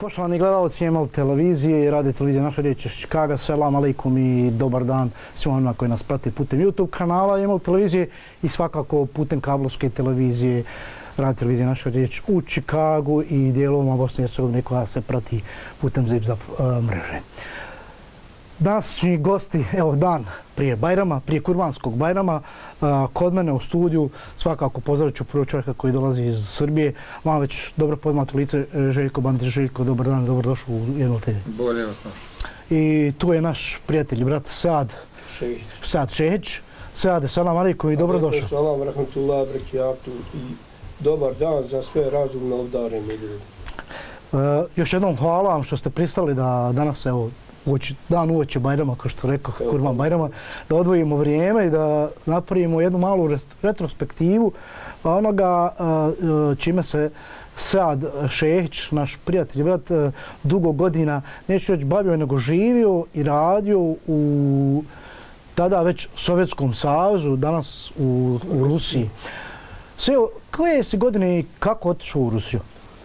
Poštovani gledalci EML televizije i radio televizije Naša riječ iz Čikaga, selam aleikum i dobar dan svima onima koji nas prate putem YouTube kanala EML televizije i svakako putem kablovske televizije radio televizije Naša riječ u Čikagu i dijelovima Bosne i Hercegovine koja se prati putem Zip-Zap mreže. Današnji gosti, evo dan prije Bajrama, prije Kurbanskog Bajrama, kod mene u studiju, svakako pozdravit ću prvo čovjeka koji dolazi iz Srbije, vam već dobro poznato lice Željko Bandić. Željko, dobar dan, dobrodošao u EML TV. Bolje vas sam. I tu je naš prijatelj, brat Sead Šehić. Seade, selam aleikum i dobrodošao. Salam, rahmetullah, brekijatu i dobar dan za sve razumno obdarene ljudi. Još jednom hvala vam što ste pristali da danas, evo, dan uoči Bajrama, kao što rekao, Kurban Bajrama, da odvojimo vrijeme i da napravimo jednu malu retrospektivu onoga čime se Sead Šehić, naš prijatelj i brat, dugo godina, neću reći bavio, nego živio i radio u tada već Sovjetskom savezu, danas u Rusiji. Seo, koje si godine i kako otišao u Rusiju?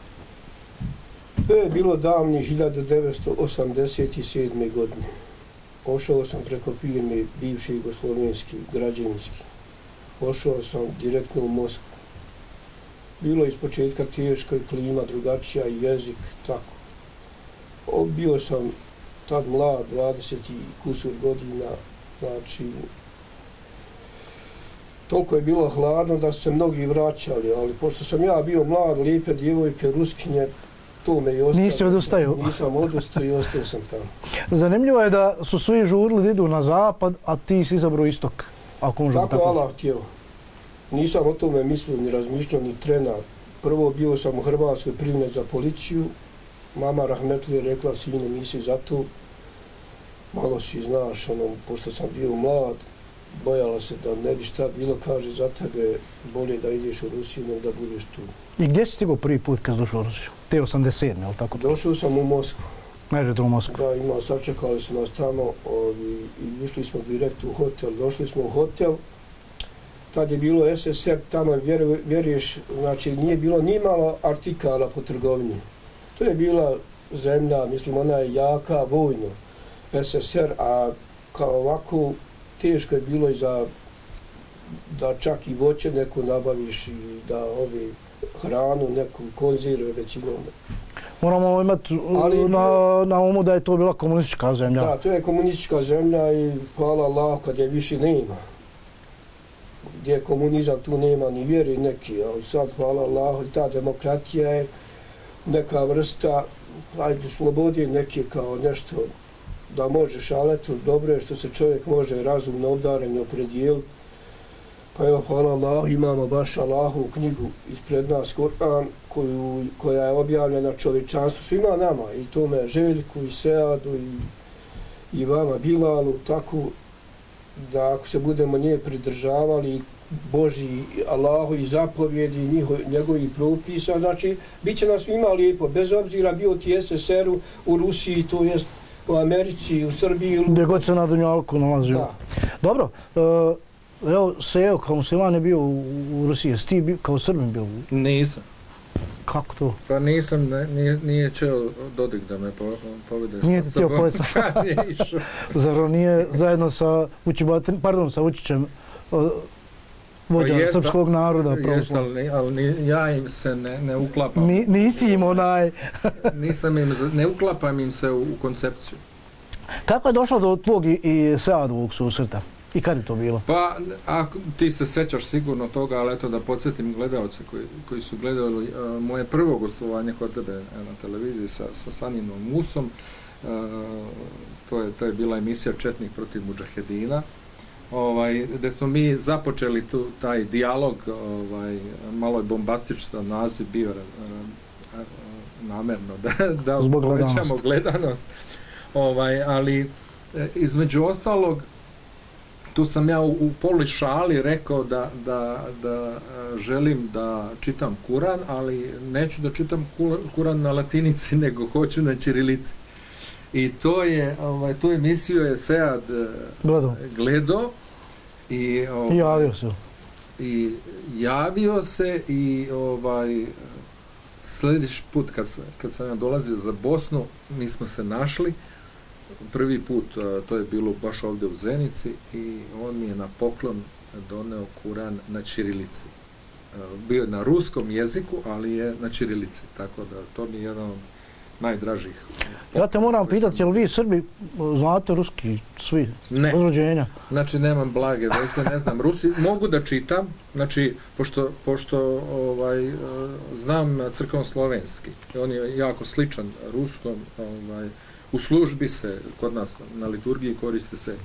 To je bilo davni 1987. godine. Ošao sam preko firme bivši jugoslovenski, građevinski. Ošao sam direktno u Moskvu. Bilo je iz početka teška klima, drugačija jezik, tako. Bio sam tad mlad, 20 i kusur godina, znači toliko je bilo hladno da su se mnogi vraćali, ali pošto sam ja bio mlad, lijepe djevojke, ruskinje, to me i ostavio. Nisi odustao? Nisam odustao i ostao sam tamo. Zanimljivo je da su svi žurili da idu na zapad, a ti si izabrao istok. Ako možemo tako Allah htio. Nisam o tome mislio, ni razmišljao, ni trena. Prvo bio sam u Hrvatskoj primljen za policiju. Mama rahmetli je rekla, sine, nisi za to. Malo si znaš, pošto sam bio mlad, bojala se da ne bi šta bilo, kaže, za tebe bolje da ideš u Rusiju nego da budeš tu. I gdje si stigao prvi put kad si došao u Rusiju? Te 87, je li tako? Došao sam u Moskvu. Najde u Moskvu? Da, sačekali su nas tamo i išli smo direkt u hotel. Došli smo u hotel, tad je bilo SSR, tamo vjeruješ, znači nije bilo ni malo artikala po trgovini. To je bila zemlja, mislim, ona je jaka vojno, SSR, a kao ovako teško je bilo i da čak i voće neko nabaviš i da hranu, neku konzirve većinom. Moramo imati na umu da je to bila komunistička zemlja. Da, to je komunistička zemlja i hvala Allah kad je više nema. Gdje je komunizam, tu nema ni vjeri neki, ali sad hvala Allah i ta demokratija je neka vrsta, ajde, slobodi neke kao nešto da možeš, ali eto, dobro je što se čovjek može razumno obdaren opredijeliti. Pa evo, hvala Allah, imamo baš Allahovu knjigu ispred nas, Kur'an, koja je objavljena čovječanstvu, svima nama, i tome Željku, i Seadu, i vama, Bilalu, tako da ako se budemo nje pridržavali, Božji, Allahu i zapovjedi, njegovi propisa, znači, bit će nas svima lijepo, bez obzira bio ti SSR-u, u Rusiji, to jest u Americi, u Srbiji. Gdje god se na dunjalku nalazio. Da. Dobro, evo, Seo, kao musliman je bio u Rusiji, jesi ti kao Srbin bio? Nisam. Kako to? Pa nisam, nije čeo Dodik da me povedeš. Nije ti htio povesti? Nije išao. Zar on nije zajedno sa Vučićem, vođa srpskog naroda? Jeste, ali ja im se ne uklapam. Nisi im onaj... Ne uklapam im se u koncepciju. Kako je došlo do tvog i Seadovog susreta? I kad je to bilo? Pa, ti se sećaš sigurno toga, ali eto da podsjetim gledalce koji su gledali moje prvo gostovanje kod tebe na televiziji sa Saninom Musom. To je bila emisija Četnik protiv Mudžahedina, gdje smo mi započeli taj dijalog, malo je bombastičan naziv bio namjerno da povećamo gledanost, ali između ostalog tu sam ja u poli šali rekao da želim da čitam Kuran, ali neću da čitam Kuran na latinici, nego hoću na ćirilici. I tu emisiju je Sead gledao i javio se. I javio se i sljedeći put kad sam ja dolazio za Bosnu, mi smo se našli. Prvi put, to je bilo baš ovdje u Zenici, i on mi je na poklon doneo Kuran na ćirilici. Bio je na ruskom jeziku, ali je na ćirilici, tako da to mi je jedan od najdražih. Ja te moram pitati, jel vi Srbi znate ruski svi? Ne. Od rođenja? Znači, nemam blage veze, ne znam Rusi. Mogu da čitam, znači, pošto znam crkveno-slovenski. On je jako sličan ruskom. U službi se, kod nas na liturgiji koriste se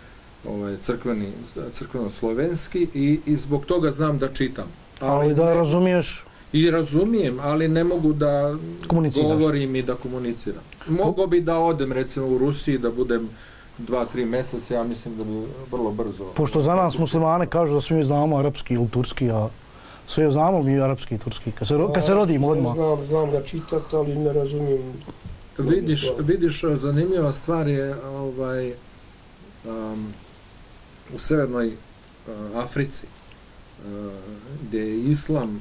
crkveno-slovenski i zbog toga znam da čitam. Ali da razumiješ? I razumijem, ali ne mogu da govorim i da komuniciram. Mogu bi da odem, recimo, u Rusiji, da budem 2-3 mjeseca, ja mislim da bi vrlo brzo... Pošto za nas muslimane kažu da svi znamo arapski ili turski, a svi znamo mi arapski i turski, kad se rodimo odmah. Znam da čitat, ali ne razumijem. Vidiš, zanimljiva stvar je u Severnoj Africi, gdje je islam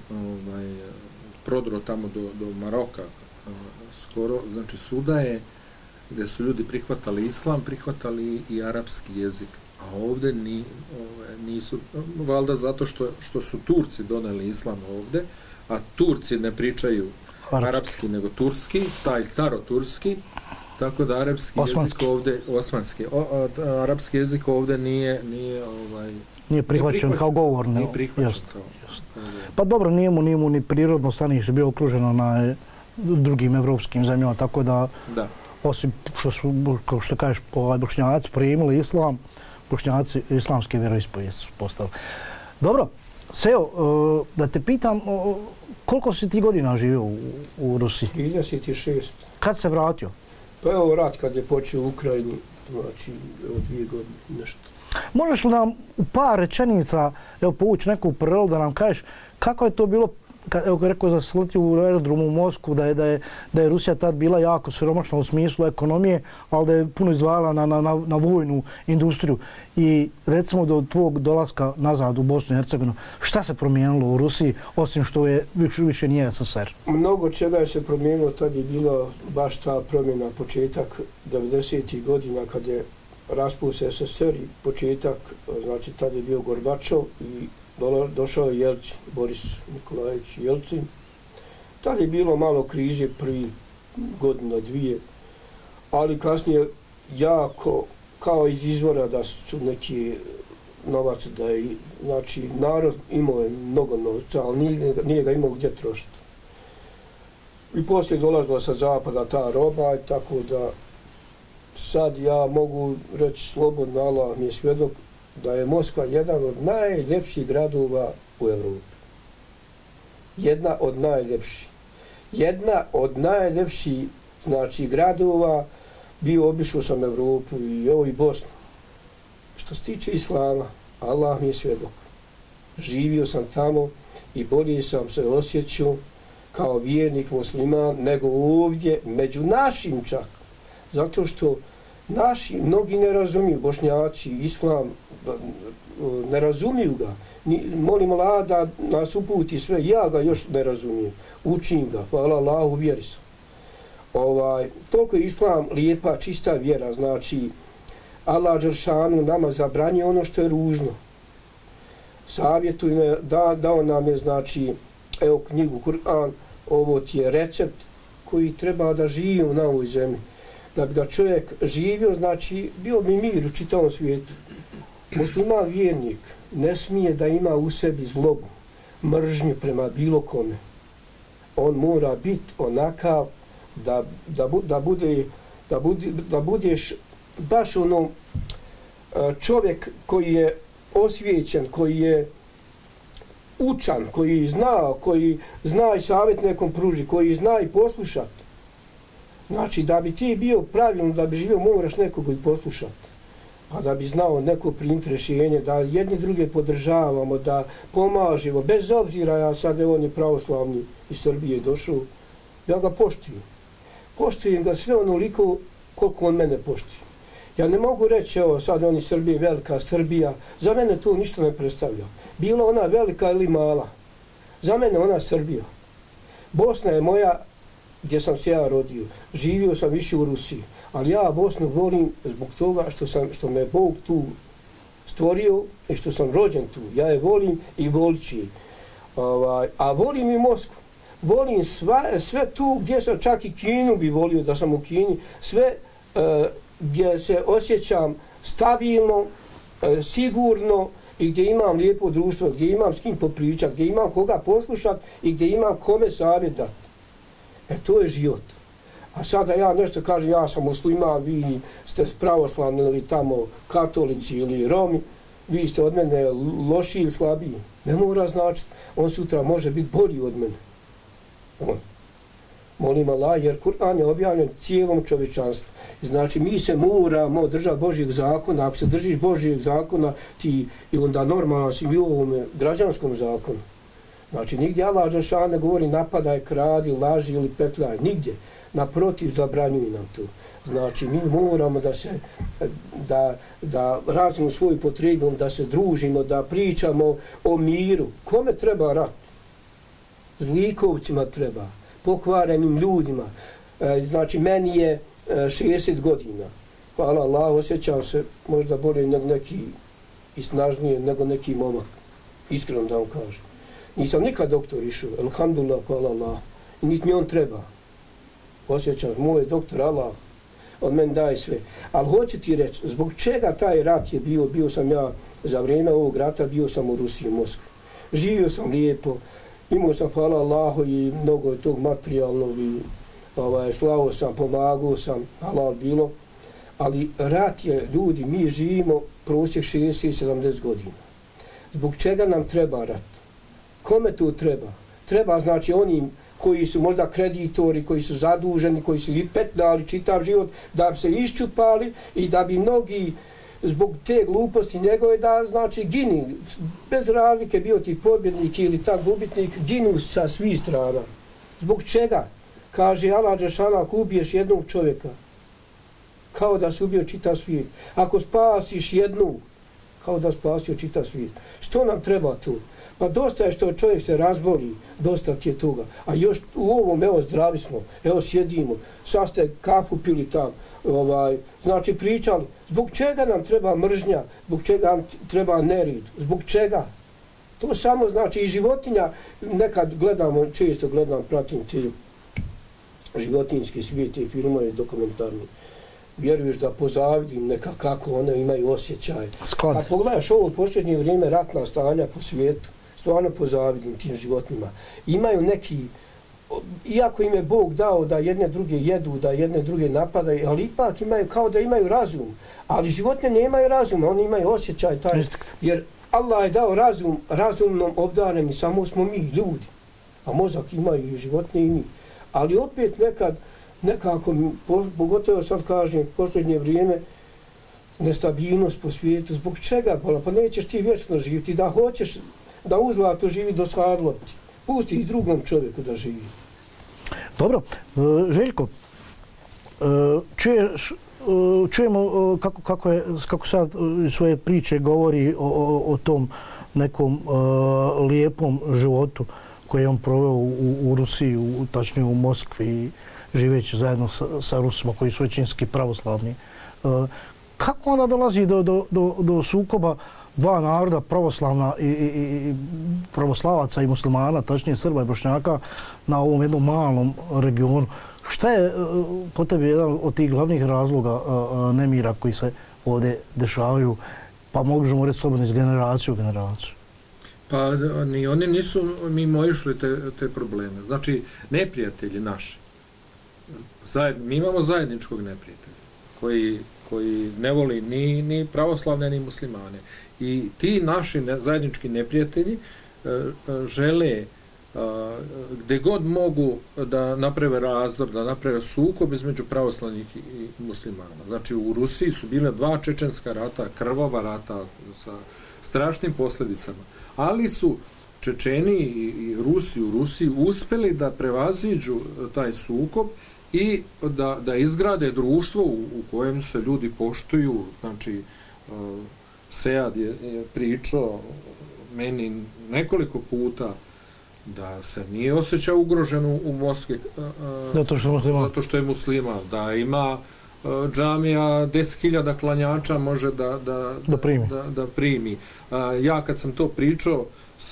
prodro tamo do Maroka skoro, znači svuda je, gdje su ljudi prihvatali islam, prihvatali i arapski jezik, a ovdje nisu, valjda zato što su Turci doneli islam ovdje, a Turci ne pričaju arapski nego turski, taj staroturski, tako da arapski jezik ovdje, osmanski, arapski jezik ovdje nije prihvaćen kao govorni. Nije prihvaćen kao. Pa dobro, nije mu ni prirodno stanište bio okruženo na drugim evropskim zemljama, tako da, osim što su, kao što kažeš, Bošnjaci primili islam, Bošnjaci islamske vjeroispovijesti su postali. Dobro, Seo, da te pitam, koliko si ti godina živio u Rusiji? 36. Kad se vratio? Pa evo rat kad je počeo u Ukrajini, znači 2 godine nešto. Možeš li nam u par rečenica povući neku paralelu da nam kažeš kako je to bilo, evo rekao da se leti u aerodromu u Moskvu, da je Rusija tad bila jako siromašna u smislu ekonomije, ali da je puno izdvajala na vojnu industriju. I recimo do tvog dolaska nazad u Bosnu i Hercegovinu, šta se promijenilo u Rusiji, osim što je više nije SSR? Mnogo čega je se promijenilo, tad je bila baš ta promjena, početak 90. godina kad je raspust SSR i početak, znači tad je bio Gorbačov i došao je Jelcin, Boris Nikolajević Jelcin. Tad je bilo malo krize prvi godina, 2, ali kasnije jako, kao iz izvora da su neki novac, da je, znači narod imao je mnogo novca, ali nije ga imao gdje trošiti. I poslije dolazila sa zapada ta roba, tako da sad ja mogu reći slobodno, Allah mi je svjedok, da je Moskva jedan od najljepših gradova u Evropi. Jedna od najljepših, znači, gradova. Obišao sam Evropu i evo i Bosnu. Što se tiče islama, Allah mi je svjedok. Živio sam tamo i bolje sam se osjećao kao vjernik musliman nego ovdje, među našim čak. Zato što naši, mnogi ne razumiju, Bošnjaci, islam, ne razumiju ga. Molim Allah da nas uputi sve, ja ga još ne razumijem. Učim ga, hvala Allahu, vjeri sam. Toliko je islam lijepa, čista vjera, znači Allah dželšanu nama zabranio ono što je ružno. Savjetuje, dao nam je, znači, evo knjigu Kur'an, ovo ti je recept koji treba da živimo na ovoj zemlji. Da bi ga čovjek živio, znači bio bi mir u čitavom svijetu. Musliman vjernik ne smije da ima u sebi zlobu, mržnju prema bilo kome. On mora biti onakav da budeš baš ono čovjek koji je osvijećen, koji je učan, koji zna i savjet nekom pruži, koji zna i poslušat. Znači, da bi ti bio pravilno, da bi živio, moraš nekog i poslušati. Pa da bi znao neko primiti rješenje, da jedni druge podržavamo, da pomažemo, bez obzira, ja sad, on je pravoslavni iz Srbije došao, ja ga poštujem. Poštujem ga sve onoliko koliko on mene poštuje. Ja ne mogu reći, evo sad on iz Srbije, velika Srbija, za mene to ništa ne predstavlja. Bila ona velika ili mala, za mene ona Srbija. Bosna je moja, gdje sam se ja rodio. Živio sam više u Rusiji. Ali ja Bosnu volim zbog toga što me Bog tu stvorio i što sam rođen tu. Ja je volim i volići. A volim i Moskvu. Volim sve tu gdje sam, čak i Kinu bi volio da sam u Kini. Sve gdje se osjećam stabilno, sigurno i gdje imam lijepo društvo, gdje imam s kim popričati, gdje imam koga poslušati i gdje imam kome savjet dati. To je život. A sada ja nešto kažem, ja sam musliman, vi ste pravoslavni ili tamo katolici ili Romi, vi ste od mene lošiji ili slabiji. Ne mora značiti. On sutra može biti bolji od mene. On. Molim Allah, jer Kur'an je objavljen cijelom čovječanstvu. Znači, mi se moramo držati Božjeg zakona. Ako se držiš Božjeg zakona, ti i onda normalno si i u ovom građanskom zakonu. Znači, nigdje Allah Đelešanu ne govori napadaj, kradi, laži ili petljaj. Nigdje. Naprotiv, zabranjuju nam to. Znači, mi moramo da razvijemo svoju potrebu, da se družimo, da pričamo o miru. Kome treba rat? Zlikovcima treba, pokvarenim ljudima. Znači, meni je 60 godina. Hvala Allah, osjećam se možda bolje nego neki i snažnije nego neki momak. Iskreno da vam kažem. Nisam nikad doktor išao, alhamdulillah, hvala Allah. I niti mi on treba. Osjećam, moj doktor Allah, od meni daje sve. Ali hoću ti reći, zbog čega taj rat je bio sam ja, za vrijeme ovog rata, bio sam u Rusiji, u Moskvi. Živio sam lijepo, imao sam, hvala Allahu, i mnogo tog materijalnog, i slavo sam, pomagao sam, halal bilo. Ali rat je, ljudi, mi živimo prosjek 60-70 godina. Zbog čega nam treba rat? Kome to treba? Treba, znači, onim koji su možda kreditori, koji su zaduženi, koji su i petljali čitav život, da bi se iščupali i da bi mnogi zbog te gluposti njegove da, znači, gini. Bez razlike bio ti pobjednik ili ta gubitnik, ginu sa svih strana. Zbog čega? Kaže Allah Đelešanu, ako ubiješ jednog čovjeka, kao da se ubio čitav svijet. Ako spasiš jednog, kao da spasio čitav svijet. Što nam treba tu? Pa dosta je što čovjek se razboli, dosta ti je toga. A još u ovom, evo, zdravi smo, evo, sjedimo, sad ste kafu pili tam, znači pričali. Zbog čega nam treba mržnja? Zbog čega nam treba nered? Zbog čega? To samo znači i životinja, nekad gledamo, često gledam, pratim te životinjski svijet i filmove dokumentarni. Vjeruješ da pozavidim neka kako one imaju osjećaj. A pogledaš ovo u posljednje vrijeme ratna stanja po svijetu, stvarno pozavidim tim životinjima. Imaju neki, iako im je Bog dao da jedne druge jedu, da jedne druge napadaju, ali ipak imaju kao da imaju razum. Ali životinje nemaju razuma, oni imaju osjećaj taj. Jer Allah je dao razum, razumnom obdareni, samo smo mi, ljudi. A mozak imaju i životinje i mi. Ali opet nekako, pogotovo sad kažem, posljednje vrijeme, nestabilnost po svijetu. Zbog čega? Pa nećeš ti vječno živjeti. Da hoćeš da uzlato živi do sadloti. Pusti i drugom čovjeku da živi. Dobro. Željko, čujemo kako sad svoje priče govori o tom nekom lijepom životu koji je on proveo u Rusiji, tačnije u Moskvi, živeći zajedno sa Rusima koji su većinski pravoslavni. Kako onda dolazi do sukoba dva naroda, pravoslavna i pravoslavaca i muslimana, tačnije Srba i Bošnjaka, na ovom jednom malom regionu? Šta je po tebi jedan od tih glavnih razloga nemira koji se ovdje dešavaju, pa možemo reći slobodno iz generacije u generaciju? Pa ni oni nisu mimoišli te probleme. Znači, neprijatelji naši, mi imamo zajedničkog neprijatelja koji ne voli ni pravoslavne ni muslimane. I ti naši zajednički neprijatelji žele gdje god mogu da naprave razdor, da naprave sukob između pravoslavnih i muslimana. Znači, u Rusiji su bile dva čečenska rata, krvava rata sa strašnim posljedicama. Ali su Čečeni i Rusi u Rusiji uspjeli da prevaziđu taj sukob i da izgrade društvo u kojem se ljudi poštuju. Znači, Sead je pričao meni nekoliko puta da se nije osjećao ugrožen u Moskvi zato što je musliman, da ima džamija 10.000 klanjača može da primi. Ja kad sam to pričao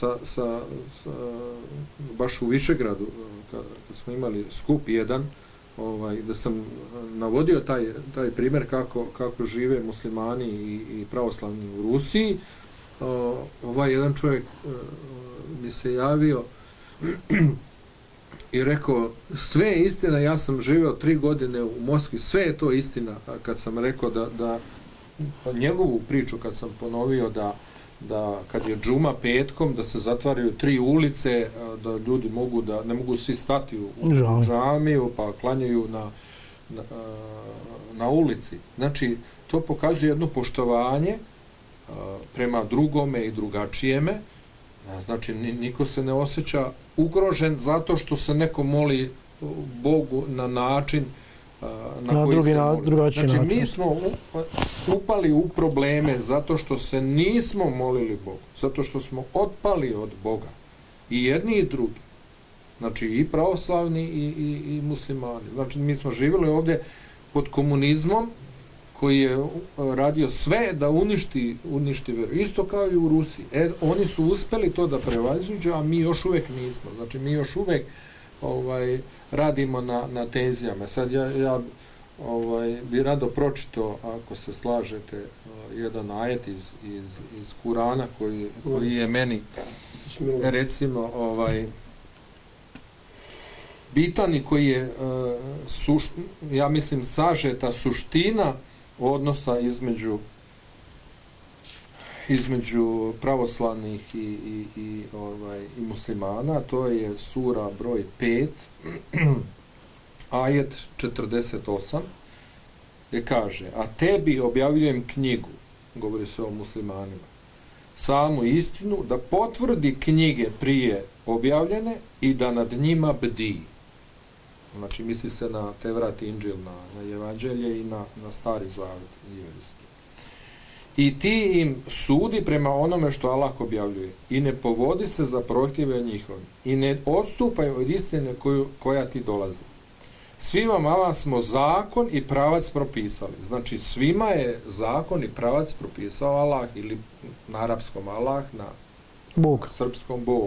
baš u Višegradu, kad smo imali skup jedan, da sam navodio taj primjer kako žive muslimani i pravoslavni u Rusiji, jedan čovjek mi se javio i rekao, sve je istina, ja sam živio 3 godine u Moskvi, sve je to istina. Kad sam rekao da njegovu priču kad sam ponovio da kad je džuma petkom, da se zatvaraju 3 ulice, da ljudi ne mogu svi stati u džamiju, pa klanjaju na ulici. Znači, to pokazuje jedno poštovanje prema drugome i drugačijeme. Znači, niko se ne osjeća ugrožen zato što se neko moli Bogu na način na koji se moli. Znači, mi smo upali u probleme zato što se nismo molili Bogu, zato što smo otpali od Boga. I jedni i drugi. Znači, i pravoslavni i muslimani. Znači, mi smo živjeli ovdje pod komunizmom, koji je radio sve da uništi vjeru. Isto kao i u Rusiji. Oni su uspjeli to da prevaziđu, a mi još uvijek nismo. Znači, mi još uvijek radimo na tenzijama. Sad ja bi rado pročitao, ako se slažete, jedan ajet iz Kurana koji je meni, recimo, bitan i koji je, ja mislim, sažeta suština odnosa između pravoslavnih i muslimana. To je sura broj 5, ajet 48, gdje kaže: a tebi objavljujem knjigu, govori se o muslimanima, samu istinu, da potvrdi knjige prije objavljene i da nad njima bdi. Znači, misli se na Tevrat i Inđil, na Evanđelje i na Stari Zavet. I ti im sudi prema onome što Allah objavljuje i ne povodi se za prohtjeve njihovim i ne odstupaj od istine koja ti dolazi. Svima vama smo zakon i pravac propisali. Znači, svima je zakon i pravac propisao Allah, ili na arapskom Allah, na srpskom Bog.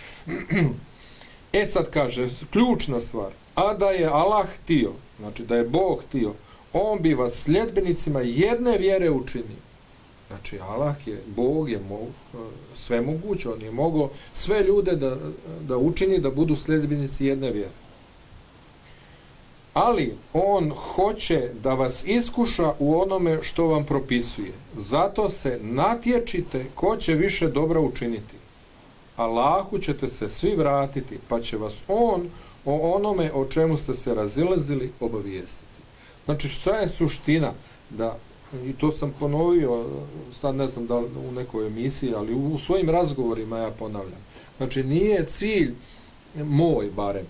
Sad kaže, ključna stvar, a da je Allah htio, znači da je Bog htio, on bi vas sljedbenicima jedne vjere učinio. Znači, Bog je sve moguće, on je mogao sve ljude da učini da budu sljedbenici jedne vjere. Ali on hoće da vas iskuša u onome što vam propisuje. Zato se natječite ko će više dobra učiniti. Allahu ćete se svi vratiti, pa će vas on o onome o čemu ste se razilazili obavijestiti. Znači, šta je suština? I to sam ponovio, sad ne znam da li u nekoj emisiji, ali u svojim razgovorima ja ponavljam. Znači, nije cilj moj barem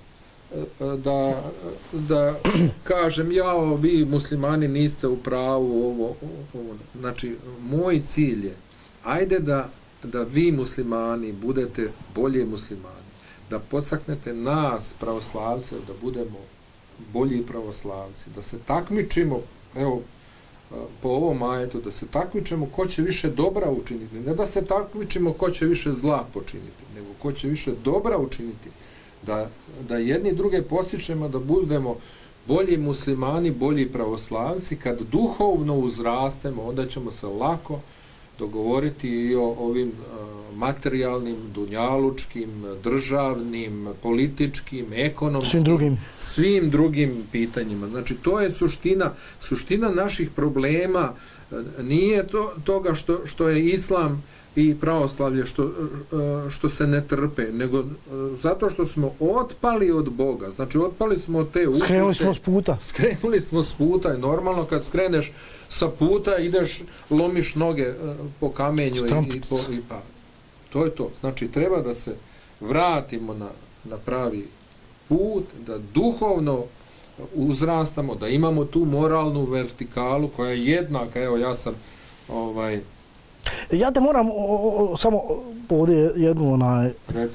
da kažem, vi muslimani niste u pravu ovo. Znači, moj cilj je, ajde da vi muslimani budete bolji muslimani, da podstaknete nas pravoslavce da budemo bolji pravoslavci, da se takmičimo, evo, po ovom ajetu, da se takmičimo ko će više dobra učiniti, ne da se takmičimo ko će više zla počiniti, nego ko će više dobra učiniti, da jedni druge postičemo da budemo bolji muslimani, bolji pravoslavci. Kad duhovno uzrastemo, onda ćemo se lako dogovoriti i o ovim materijalnim, dunjalučkim, državnim, političkim, ekonomskim, svim drugim pitanjima. Znači, to je suština naših problema. Nije toga što je islam i pravoslavlje što se ne trpe, nego zato što smo otpali od Boga. Znači, otpali smo od te upute. Skrenuli smo s puta. I normalno kad skreneš sa puta, ideš, lomiš noge po kamenju i pa. To je to. Znači, treba da se vratimo na pravi put, da duhovno uzrastamo, da imamo tu moralnu vertikalu koja je jednaka. Evo, ja sam Ja te moram samo ovdje jednu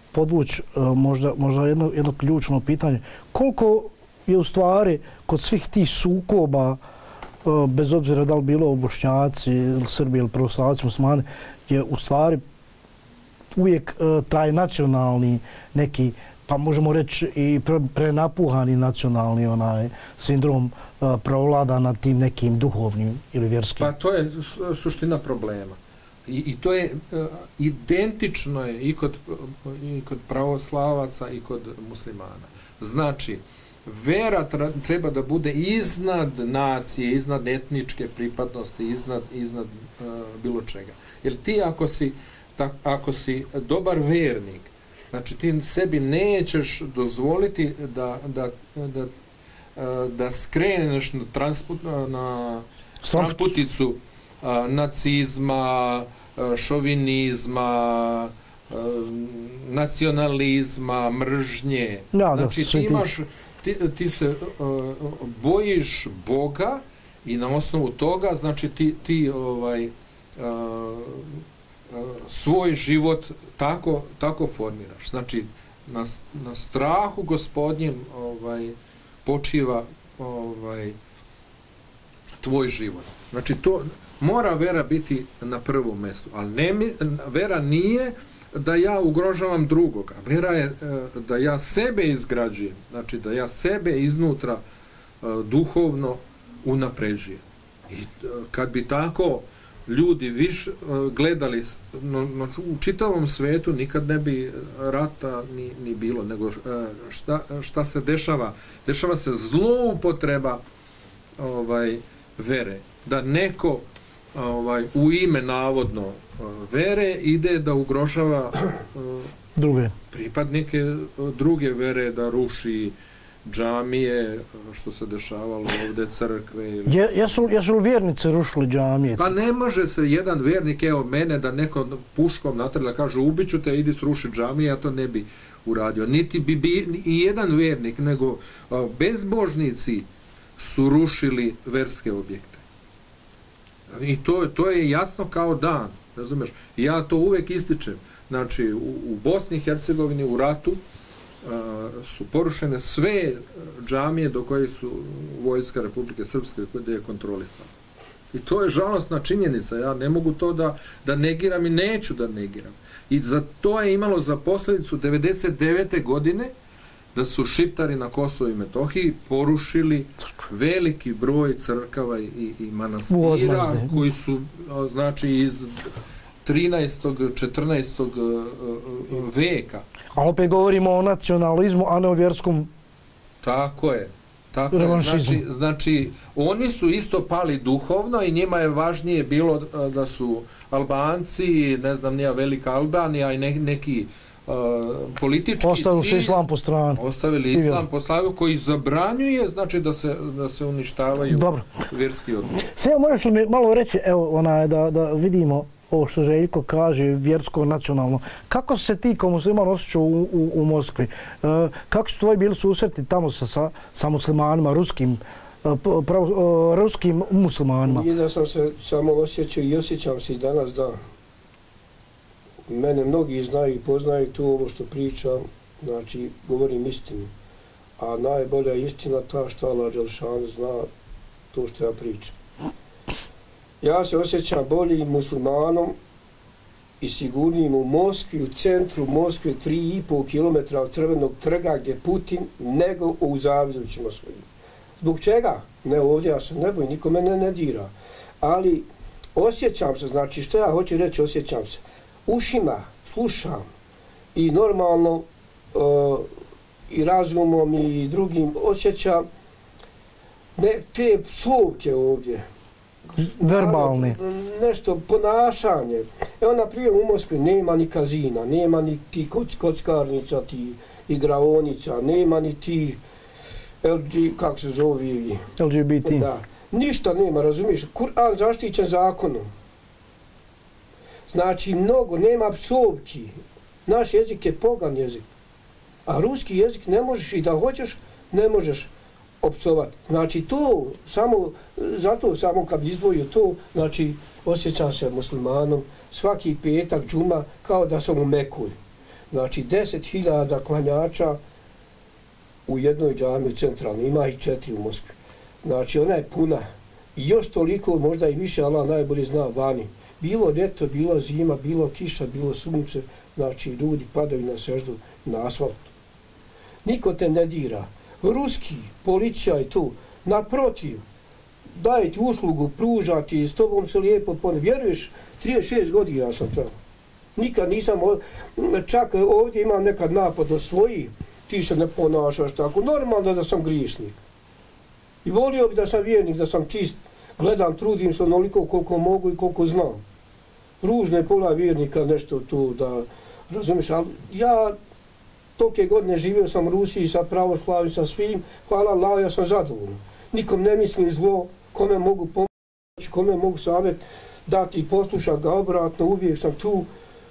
podvući možda jedno ključno pitanje. Koliko je u stvari kod svih tih sukoba, bez obzira da li bilo Bošnjaci, Srbi ili pravoslavci, muslimani, je u stvari uvijek taj nacionalni neki, pa možemo reći i prenapuhani nacionalni sindrom provlada nad tim nekim duhovnim ili vjerskim. Pa to je suština problema. I to je identično je i kod pravoslavaca i kod muslimana. Znači, vera treba da bude iznad nacije, iznad etničke pripadnosti, iznad bilo čega. Jer ti ako si dobar vernik, znači ti sebi nećeš dozvoliti da skreneš na transputicu nacizma, šovinizma, nacionalizma, mržnje. Znači ti se bojiš Boga i na osnovu toga, znači ti svoj život tako formiraš. Znači na strahu Gospodnjem počiva tvoj život. Znači to mora vera biti na prvom mjestu, ali vera nije da ja ugrožavam drugoga. Vera je da ja sebe izgrađujem, znači da ja sebe iznutra duhovno unapređujem. I kad bi tako ljudi više gledali, u čitavom svetu nikad ne bi rata ni bilo, nego šta se dešava? Dešava se zloupotreba vere. Da neko u ime navodno vere ide da ugrožava pripadnike druge vere, da ruši džamije, što se dešavalo ovdje, crkve. Jesu li vjernice rušili džamije? Pa ne može se jedan vjernik, evo mene, da neko puškom natrla kaže ubiću te, idi sruši džamije, ja to ne bi uradio. Niti bi i jedan vjernik, nego bezbožnici su rušili verske objekte. I to je jasno kao dan, razumiješ? I ja to uvek ističem. Znači, u Bosni i Hercegovini u ratu su porušene sve džamije do koje su vojska Republike Srpske gdje je kontrolisala. I to je žalostna činjenica. Ja ne mogu to da negiram i neću da negiram. I za to je imalo za posljedicu 99. godine da su Šiptari na Kosovo i Metohiji porušili veliki broj crkava i manastira koji su, znači, iz 13. 14. veka. Ali opet govorimo o nacionalizmu, a ne o vjerskom revanšizmu. Znači, oni su isto pali duhovno i njima je važnije bilo da su Albanci, ne znam, nija Velika Albanija i neki politički cilj. Ostavili su islam po strani. Ostavili islam po strani koji zabranjuje, znači da se uništavaju vjerski odnosi. Sve možeš li mi malo reći, evo, da vidimo ovo što Željko kaže, vjersko, nacionalno. Kako se ti kao musliman osjećao u Moskvi? Kako su tvoji bili susreti tamo sa muslimanima, ruskim muslimanima? Nije da sam se samo osjećao i osjećam se i danas da mene mnogi znaju i poznaju tu ovo što pričam, znači govorim istinu. A najbolja istina ta što Allah Đelšan zna to što ja pričam. Ja se osjećam boljim muslimanom i sigurnijim u Moskvi, u centru Moskve, 3,5 km od Crvenog trga gdje Putin, nego u Zavidovićima svojim. Zbog čega? Ne ovdje, ja se ne bojim, niko mene ne dira. Ali osjećam se, znači što ja hoću reći, osjećam se. Ušima slušam i normalno i razumom i drugim osjećam te psovke ovdje. Verbalni. Nešto, ponašanje. Evo, naprijed u Moskvi nema ni kazina, nema ni ti kockarnica, ti igraonica, nema ni ti kako se zove? LGBT. Da. Ništa nema, razumiješ? Kur'an zaštićen zakonom. Znači, nema psovki. Naš jezik je pogan jezik. A ruski jezik ne možeš i da hoćeš, ne možeš opsovati. Znači, to zato samo kad izdvojio to, znači, osjećam se muslimanom svaki petak, džuma, kao da sam u Mekuju. Znači 10.000 klanjača u jednoj džami u centralnoj, ima ih 4 u Moskvi. Znači ona je puna. I još toliko, možda i više, Allah najbolje zna, vani. Bilo ljeto, bilo zima, bilo kiša, bilo sunce, znači ljudi padaju na seždu, na asfaltu. Niko te ne dira. Ruski policija je tu, naprotiv, daje ti uslugu, pruža ti, s tobom se lijepo pone. Vjeruješ, 36 godina sam tamo. Nikad nisam, čak ovdje imam nekad napad od svojih, ti se ne ponašaš tako. Normalno da sam griješnik. I volio bi da sam vjernik, da sam čist, gledam, trudim se onoliko koliko mogu i koliko znam. Ružno je pola vjernika nešto tu da razumiješ, ali ja tolike godine živio sam u Rusiji sa pravoslavim, sa svim, hvala Allah, ja sam zadovoljan. Nikom ne mislim zlo, kome mogu pomoći, kome mogu savjet dati i poslušati ga obratno, uvijek sam tu,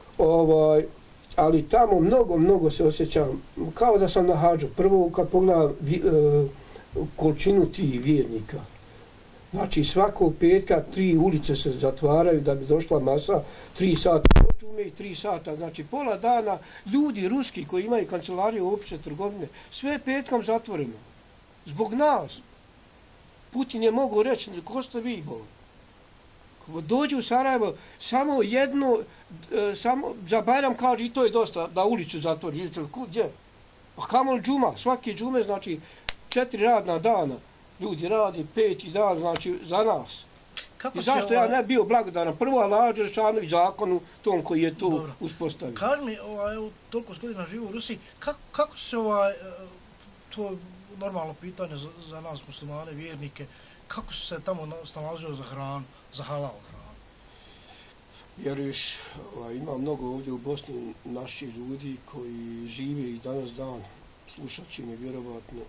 ali tamo mnogo se osjećam, kao da sam na hadžu. Prvo kad pogledam količinu tih vjernika, znači svakog petka 3 ulice se zatvaraju da bi došla masa, 3 sata počume i 3 sata, znači pola dana ljudi ruski koji imaju kancelarije opće trgovine, sve petkom zatvoreno. Zbog nas. Putin je mogao reći, ko ste vi, dođu u Sarajevo, samo jedno, samo za Bajram kaže i to je dosta, da ulicu zatvori. Gdje? Pa kamo džuma, svaki džume, znači 4 radna dana. Ljudi radi 5. dan, znači za nas. I zašto ja ne bio blagodaran? Prvo Allah Đelešanu i zakonu tom koji je to uspostavio. Kaži mi, evo, toliko s godina živu u Rusiji, kako se to normalno pitanje za nas muslimane, vjernike, kako se tamo snalazio za hranu, za halal hranu? Vjeruješ, ima mnogo ovdje u Bosni naših ljudi koji žive i danas dan, slušat će mi vjerovatno,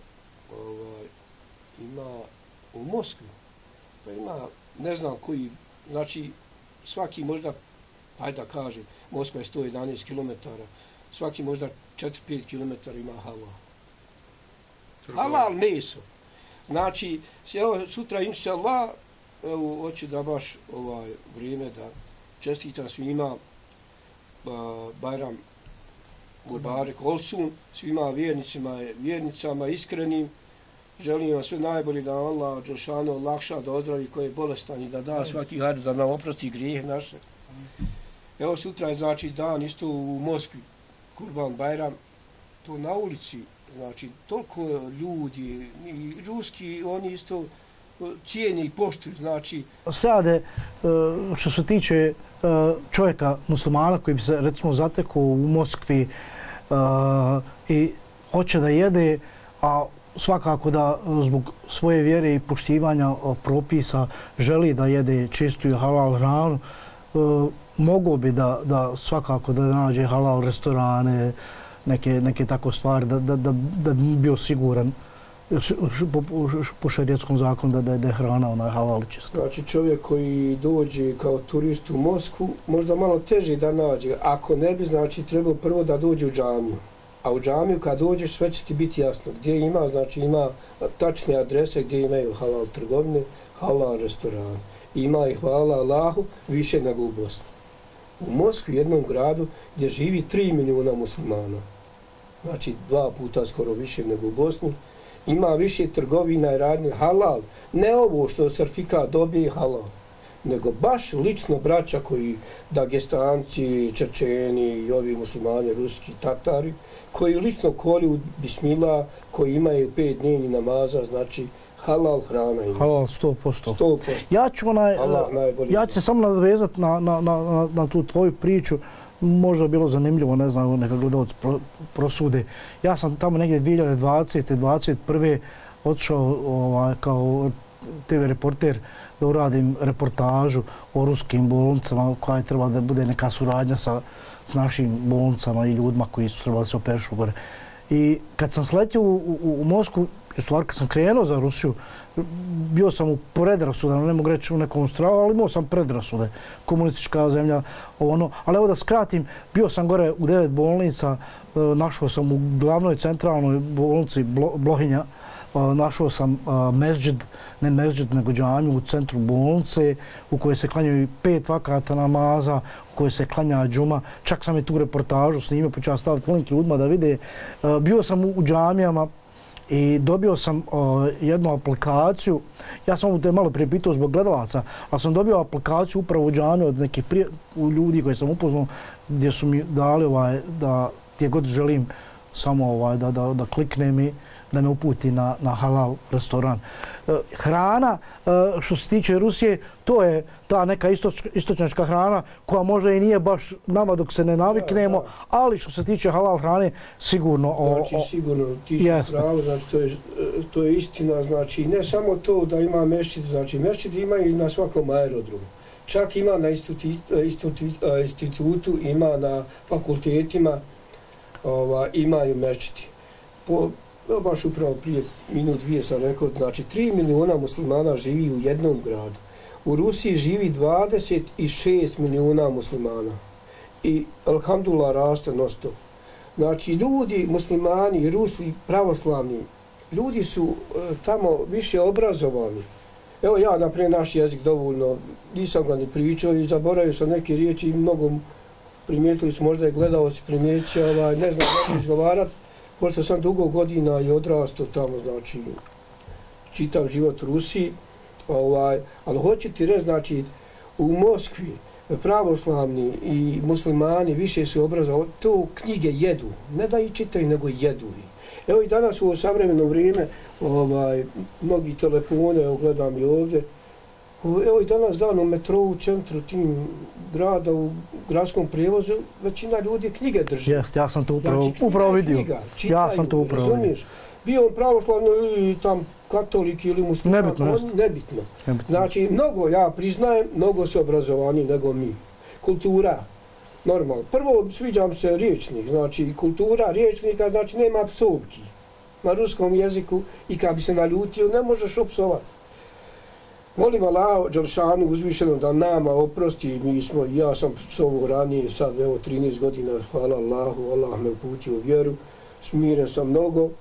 ima u Moskvi, pa ima, ne znam koji, znači svaki možda, hajde da kaže, Moskva je 111 km, svaki možda 4-5 km ima halal. Halal meso. Znači, evo sutra inša Allah, evo hoću da baš vrijeme da čestitam svima Bajram Mubarek Olsun, svima vjernicama iskrenim. Želim vam sve najbolje da Allah Đelešanu olakša, da ozdravi koji je bolestan i da da svaki hajde, da nam oprosti grijehe naše. Evo sutra je znači dan isto u Moskvi, Kurban Bajram, to na ulici, znači toliko ljudi, i ruski, oni isto cijeni i poštuju, znači. Sade, što se tiče čovjeka muslimana koji bi se recimo zatekao u Moskvi i hoće da jede, a svakako da zbog svoje vjere i poštivanja propisa želi da jede čistu i halal hranu, mogo bi da svakako da nađe halal restorane, neke tako stvari, da bi bio siguran po šerijetskom zakonu da je hrana halal čista. Znači čovjek koji dođe kao turist u Moskvu, možda malo teže da nađe. Ako ne bi, znači trebao prvo da dođe u džamiju. A u džamiju kad dođeš sve će ti biti jasno gdje ima, znači ima tačne adrese gdje imaju halal trgovine, halal restorane. Ima ih, hvala Allahu, više nego u Bosni. U Moskvi, jednom gradu gdje živi 3 milijuna muslimana, znači 2 puta skoro više nego u Bosni, ima više trgovina i radnje halal. Ne ovo što sertifikat dobije halal, nego baš lično braća koji Dagestanci, Čečeni i ovi muslimani, ruski, Tatari, koji lično kolju bismila, koji imaju 5 dnevni namaza, znači halal hrana ima. Halal 100%. Ja ću se samo nadvezati na tu tvoju priču. Možda je bilo zanimljivo, ne znam, neka gledalci prosude. Ja sam tamo negdje 2020. 2021. otišao kao TV reporter da uradim reportažu o ruskim bolnicama koja je trebala da bude neka suradnja sa našim bolnicama i ljudima koji su trebali se operišu gore. I kad sam sletio u Moskvu, u stvari kad sam krenuo za Rusiju, bio sam u predrasudama, ne mogu reći u nekom strahu, ali imao sam predrasude, komunistička zemlja, ono. Ali evo da skratim, bio sam gore u 9 bolnica, našao sam u glavnoj centralnoj bolnici Blohinja, našao sam mezđid, ne mezđid, nego džamiju u centru bolnice u kojoj se klanjaju 5 vakata namaza, u kojoj se klanja džuma. Čak sam i tu reportažu snimio, pa ću ja staviti link ljudima da vide. Bio sam u džamijama i dobio sam jednu aplikaciju. Ja sam ovo te malo prije pitao zbog gledalaca, ali sam dobio aplikaciju upravo u džamiju od nekih ljudi koje sam upoznao, gdje su mi dali da gdje god želim samo da kliknem i da me uputi na halal restoran. Hrana, što se tiče Rusije, to je ta neka istočnjačka hrana koja možda i nije baš nama dok se ne naviknemo, ali što se tiče halal hrane, sigurno... Znači, sigurno, ti si pravo, znači, to je istina, znači, ne samo to da ima mešćid, znači, mešćid ima i na svakom aerodromu. Čak ima na institutu, ima na fakultetima, imaju mešćidi. Baš upravo prije minut, dvije sam rekao, znači 3 miliona muslimana živi u jednom gradu. U Rusiji živi 26 miliona muslimana. I alhamdulillah raste non stop. Znači ljudi, muslimani, Rusi, pravoslavni, ljudi su tamo više obrazovani. Evo ja, naprijed, naš jezik dovoljno, nisam ga ni pričao i zaboravio sam neke riječi i mnogo primijetili su, možda je gledalci primijeći, ne znam kako izgovarati. Pošto sam dugo godina i odrastao tamo, znači, čitav život u Rusiji, ali hoću ti reći, znači, u Moskvi pravoslavni i muslimani više su obrazovani, to knjige jedu, ne da i čitaju, nego jedu. Evo i danas u ovo savremeno vrijeme, mnogi telefone, evo gledam i ovdje, evo i danas dan u metrou, u centru tim grada, u gradskom prijevozu, većina ljudi knjige drži. Jeste, ja sam to upravo vidio. Ja sam to upravo vidio. Bio on pravoslavno ili tam katolik ili musliman, nebitno. Znači, mnogo, ja priznajem, mnogo su obrazovani nego mi. Kultura, normalno. Prvo sviđam se riječnik, znači kultura riječnika, znači nema psovki. Na ruskom jeziku i kad bi se naljutio, ne možeš opsovati. Molim Allah, Đelšanu uzvišeno da nama oprosti, ja sam psovao ranije, sad evo 13 godina, hvala Allahu, Allah me uputio u vjeru, smiren sam mnogo,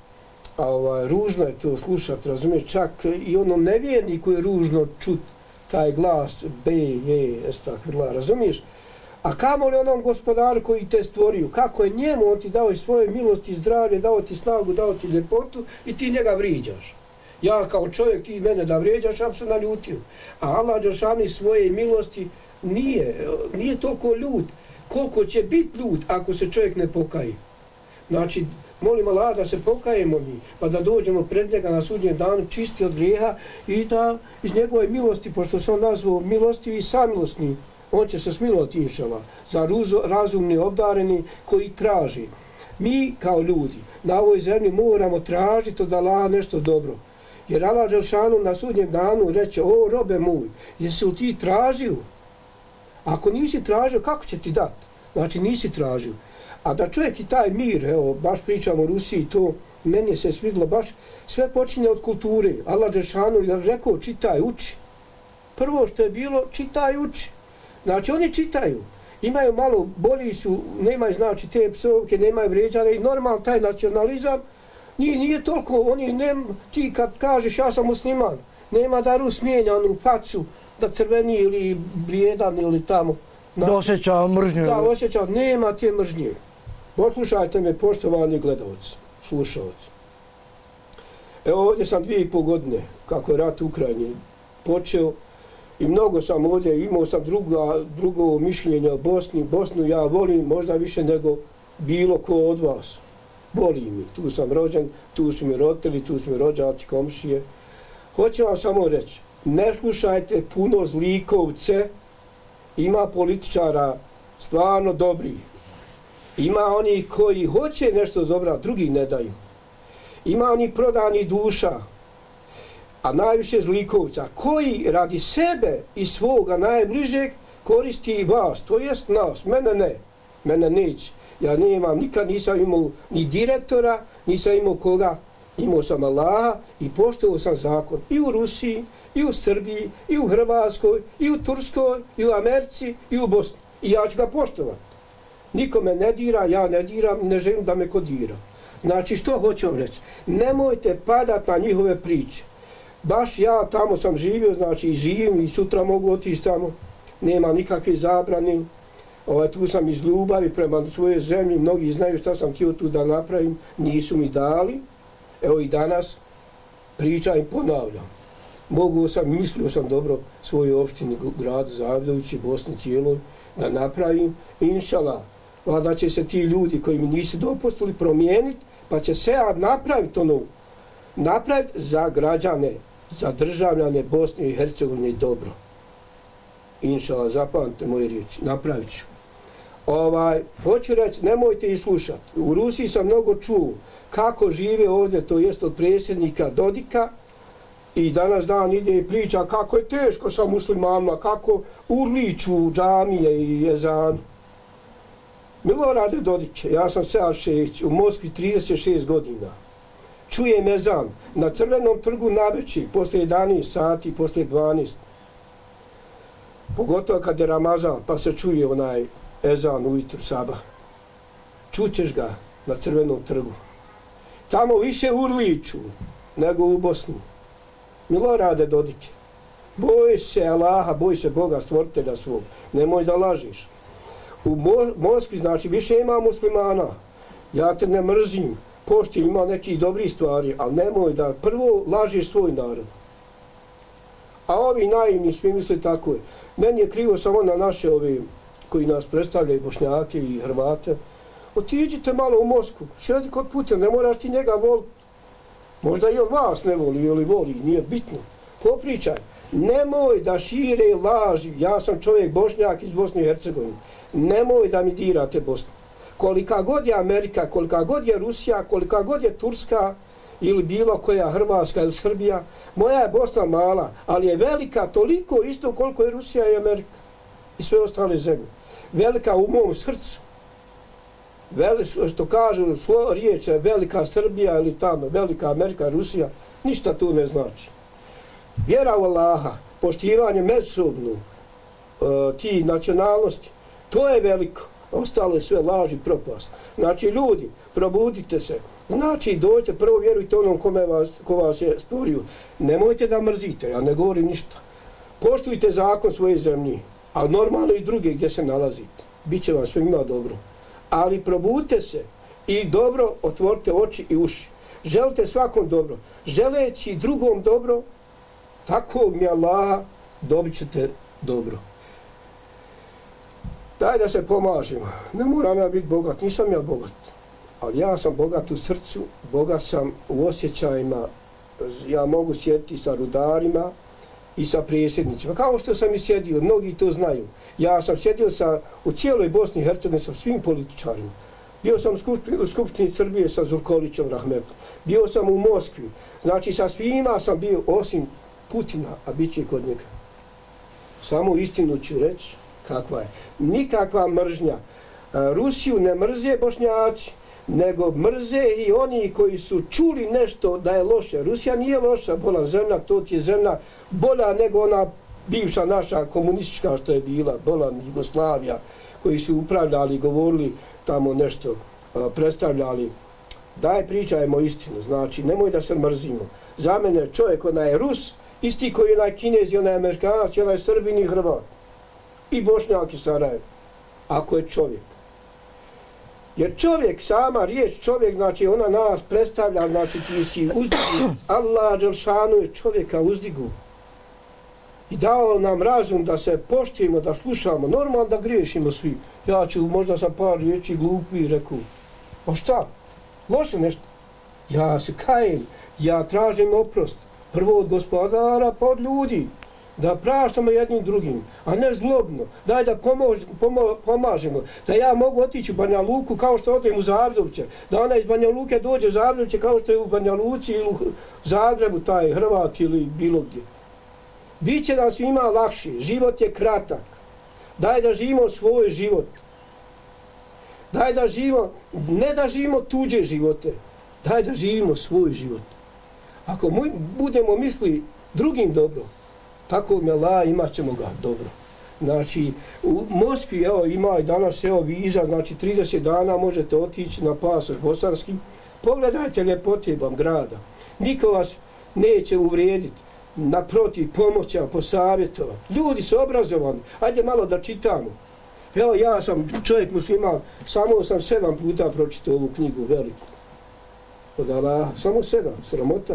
a ružno je to slušati, razumiješ, čak i onom nevjerniku je ružno čut taj glas B, je, estakvirla, razumiješ? A kamo li onom gospodaru koji te stvorio, kako je njemu, on ti dao i svoje milosti, zdravlje, dao ti snagu, dao ti ljepotu i ti njega vrijeđaš. Ja kao čovjek, ti mene da vrijeđaš, ja bi se naljutio. A Allah Đelšani svoje milosti nije toliko ljud, koliko će biti ljud ako se čovjek ne pokaje. Znači, molim Allah da se pokajemo mi, pa da dođemo pred njega na sudnjem danu čisti od grijeha i da iz njegove milosti, pošto se on nazvao milostivi i samilosni, on će se smilovati inšala za razumni obdareni koji traži. Mi kao ljudi na ovoj zemlji moramo tražiti od Allaha nešto dobro. Jer Allah Đelšanu na sudnjem danu reče, o robe moj, jesi li ti tražio? Ako nisi tražio, kako će ti dati? Znači nisi tražio. A da čovjek i taj mir, evo, baš pričamo o Rusiji, to meni se svidilo, baš sve počinje od kulture. Allah Đelšanu je rekao, čitaj, uči. Prvo što je bilo, čitaj, uči. Znači oni čitaju, imaju malo, bolji su, nemaju znači te psovke, nemaju vrijeđane i normalno taj nacionalizam, nije toliko, ti kad kažeš ja sam musliman, nema da Rus mijenja onu facu, da crveni ili vrijedan ili tamo. Da osjeća mržnju. Da osjeća, nema te mržnje. Poslušajte me, poštovani gledalci, slušalci. Evo ovdje sam 2,5 godine, kako je rat u Ukrajini počeo, i mnogo sam ovdje, imao sam drugo mišljenje o Bosni. Bosnu ja volim možda više nego bilo ko od vas. Voli mi, tu sam rođen, tu su mi roditelji, tu su mi rođaci, komšije. Hoću vam samo reći, ne slušajte puno zlikovce, ima političara stvarno dobri. Ima oni koji hoće nešto dobra, drugi ne daju. Ima oni prodani duša, a najviše zlikovca, koji radi sebe i svoga najbližeg koristi i vas, to jest nas, mene neće. Ja nikad nisam imao ni direktora, nisam imao koga, imao sam Allaha i poštovao sam zakon i u Rusiji, i u Srbiji, i u Hrvatskoj, i u Turskoj, i u Americi, i u Bosni. I ja ću ga poštovati. Niko me ne dira, ja ne diram, ne želim da me ko dira. Znači, što hoću vam reći? Nemojte padat na njihove priče. Baš ja tamo sam živio, znači i živim i sutra mogu otići tamo. Nema nikakve zabrane. Tu sam iz ljubavi prema svojoj zemlji. Mnogi znaju šta sam htio tu da napravim. Nisu mi dali. Evo i danas pričam i ponavljam. Mislio sam dobro svojoj opštini, gradu Zavidovići, Bosni cijeloj, da napravim. Inšala, valjda će se ti ljudi koji mi nisu dopustili promijeniti, pa će se napraviti ono. Napraviti za građane, za državljane Bosne i Hercegovine dobro. Inšala, zapamtite moje riječi, napravit ću. Hoću reći, nemojte ih slušati. U Rusiji sam mnogo čuo kako žive ovdje, to jest od predsjednika Dodika, i danas dan ide i priča kako je teško sa muslimanima, kako urliču džamije i jezan. Milorade Dodike, ja sam Sead Šehić, u Moskvi 36 godina. Čujem ezan na Crvenom trgu navečer, posle 11 sati, posle 12. Pogotovo kad je Ramazan, pa se čuje onaj ezan ujutru sabah. Čućeš ga na Crvenom trgu. Tamo više urliču nego u Bosni. Milorade Dodike, boj se Allaha, boj se Boga, stvoritelja svog, nemoj da lažiš. U Moskvi, znači, više ima muslimana, ja te ne mrzim, pošti ima nekih dobrih stvari, ali nemoj da prvo lažiš svoj narod. A ovi naivni svi misle tako je. Meni je krivo samo na naše ovi koji nas predstavljaju, Bošnjake i Hrvate. Otiđite malo u Moskvu, šedi kod Putina, ne moraš ti njega voliti. Možda i on vas ne voli ili voli, nije bitno. Popričaj, nemoj da šire laži, ja sam čovjek Bošnjak iz Bosne i Hercegovine, nemoj da mi dirate Bosnu. Kolika god je Amerika, kolika god je Rusija, kolika god je Turska ili bilo koja Hrvatska ili Srbija, moja je Bosna mala, ali je velika toliko isto koliko je Rusija i Amerika i sve ostale zemlje. Velika u mom srcu. Što kažu riječ je velika Srbija ili tamo velika Amerika, Rusija, ništa tu ne znači. Vjera u Allaha, poštivanje međusobno, ti nacionalnosti, to je veliko. Ostalo je sve laž i propast. Znači, ljudi, probudite se. Znači, dođite, prvo vjerujte onom ko vas je stvorio. Nemojte da mrzite, ja ne govorim ništa. Poštujte zakon svoje zemlje, a normalno i druge gdje se nalazite. Biće vam svima dobro. Ali probudite se i dobro otvorite oči i uši. Želite svakom dobro. Želeći drugom dobro, tako mi Allaha, dobit ćete dobro. Daj da se pomažemo. Ne moram ja biti bogat, nisam ja bogat. Ali ja sam bogat u srcu, bogat sam u osjećajima. Ja mogu sjediti sa rudarima i sa predsjednicima. Kao što sam i sjedio, mnogi to znaju. Ja sam sjedio u cijeloj Bosni i Hercegovini sa svim političarima. Bio sam u Skupštini Srbije sa Zurkolićem Rahmetom. Bio sam u Moskvi. Znači sa svima sam bio osim Putina, a bit će kod njega. Samo istinu ću reći kakva je. Nikakva mržnja. Rusiju ne mrze Bošnjaci, nego mrze i oni koji su čuli nešto da je loše. Rusija nije loša, bolja zemlja, to ti je zemlja bolja nego ona bivša naša komunistička što je bila, bolja Jugoslavija, koji su upravljali i govorili tamo nešto, predstavljali. Daj pričajmo istinu, znači nemoj da se mrzimo. Za mene čovjek, ona je Rus, isti koji je onaj Kinez i onaj Amerikanac, i onaj Srbin i Hrvat. I Bošnjak i Sarajevo, ako je čovjek. Jer čovjek, sama riječ čovjek, znači ona nas predstavlja, znači ti si uzdigu. Allah Đelšanu je čovjeka uzdigu. I dao nam razum da se poštujemo, da slušamo, normalno da griješimo svi. Ja ću, možda sam par riječi glupi rekao. O šta? Loše nešto. Ja se kajem, ja tražim oprost. Prvo od gospodara, pa od ljudi. Da praštamo jednim drugim, a ne zlobno. Daj da pomažemo. Da ja mogu otići u Banja Luku kao što odem u Zavidoviće. Da ona iz Banja Luke dođe u Zavidoviće kao što je u Banja Luci ili u Zagrebu, taj Hrvat ili bilo gdje. Biće nam svima lakše. Život je kratak. Daj da živimo svoj život. Daj da živimo, ne da živimo tuđe živote. Daj da živimo svoj život. Ako budemo misli drugim dobro, tako mi Allah, imat ćemo ga dobro. Znači, u Moskvi, evo, ima i danas, evo, viza, znači 30 dana možete otići na pasoš bosanski, Pogledajte ljepote vam grada. Niko vas neće uvrijediti. Naprotiv, pomoća, posavjetovati. Ljudi su obrazovani. Ajde malo da čitamo. Evo, ja sam čovjek musliman, samo sam 7 puta pročitao ovu knjigu veliku. Od Allaha, samo 7, sramota.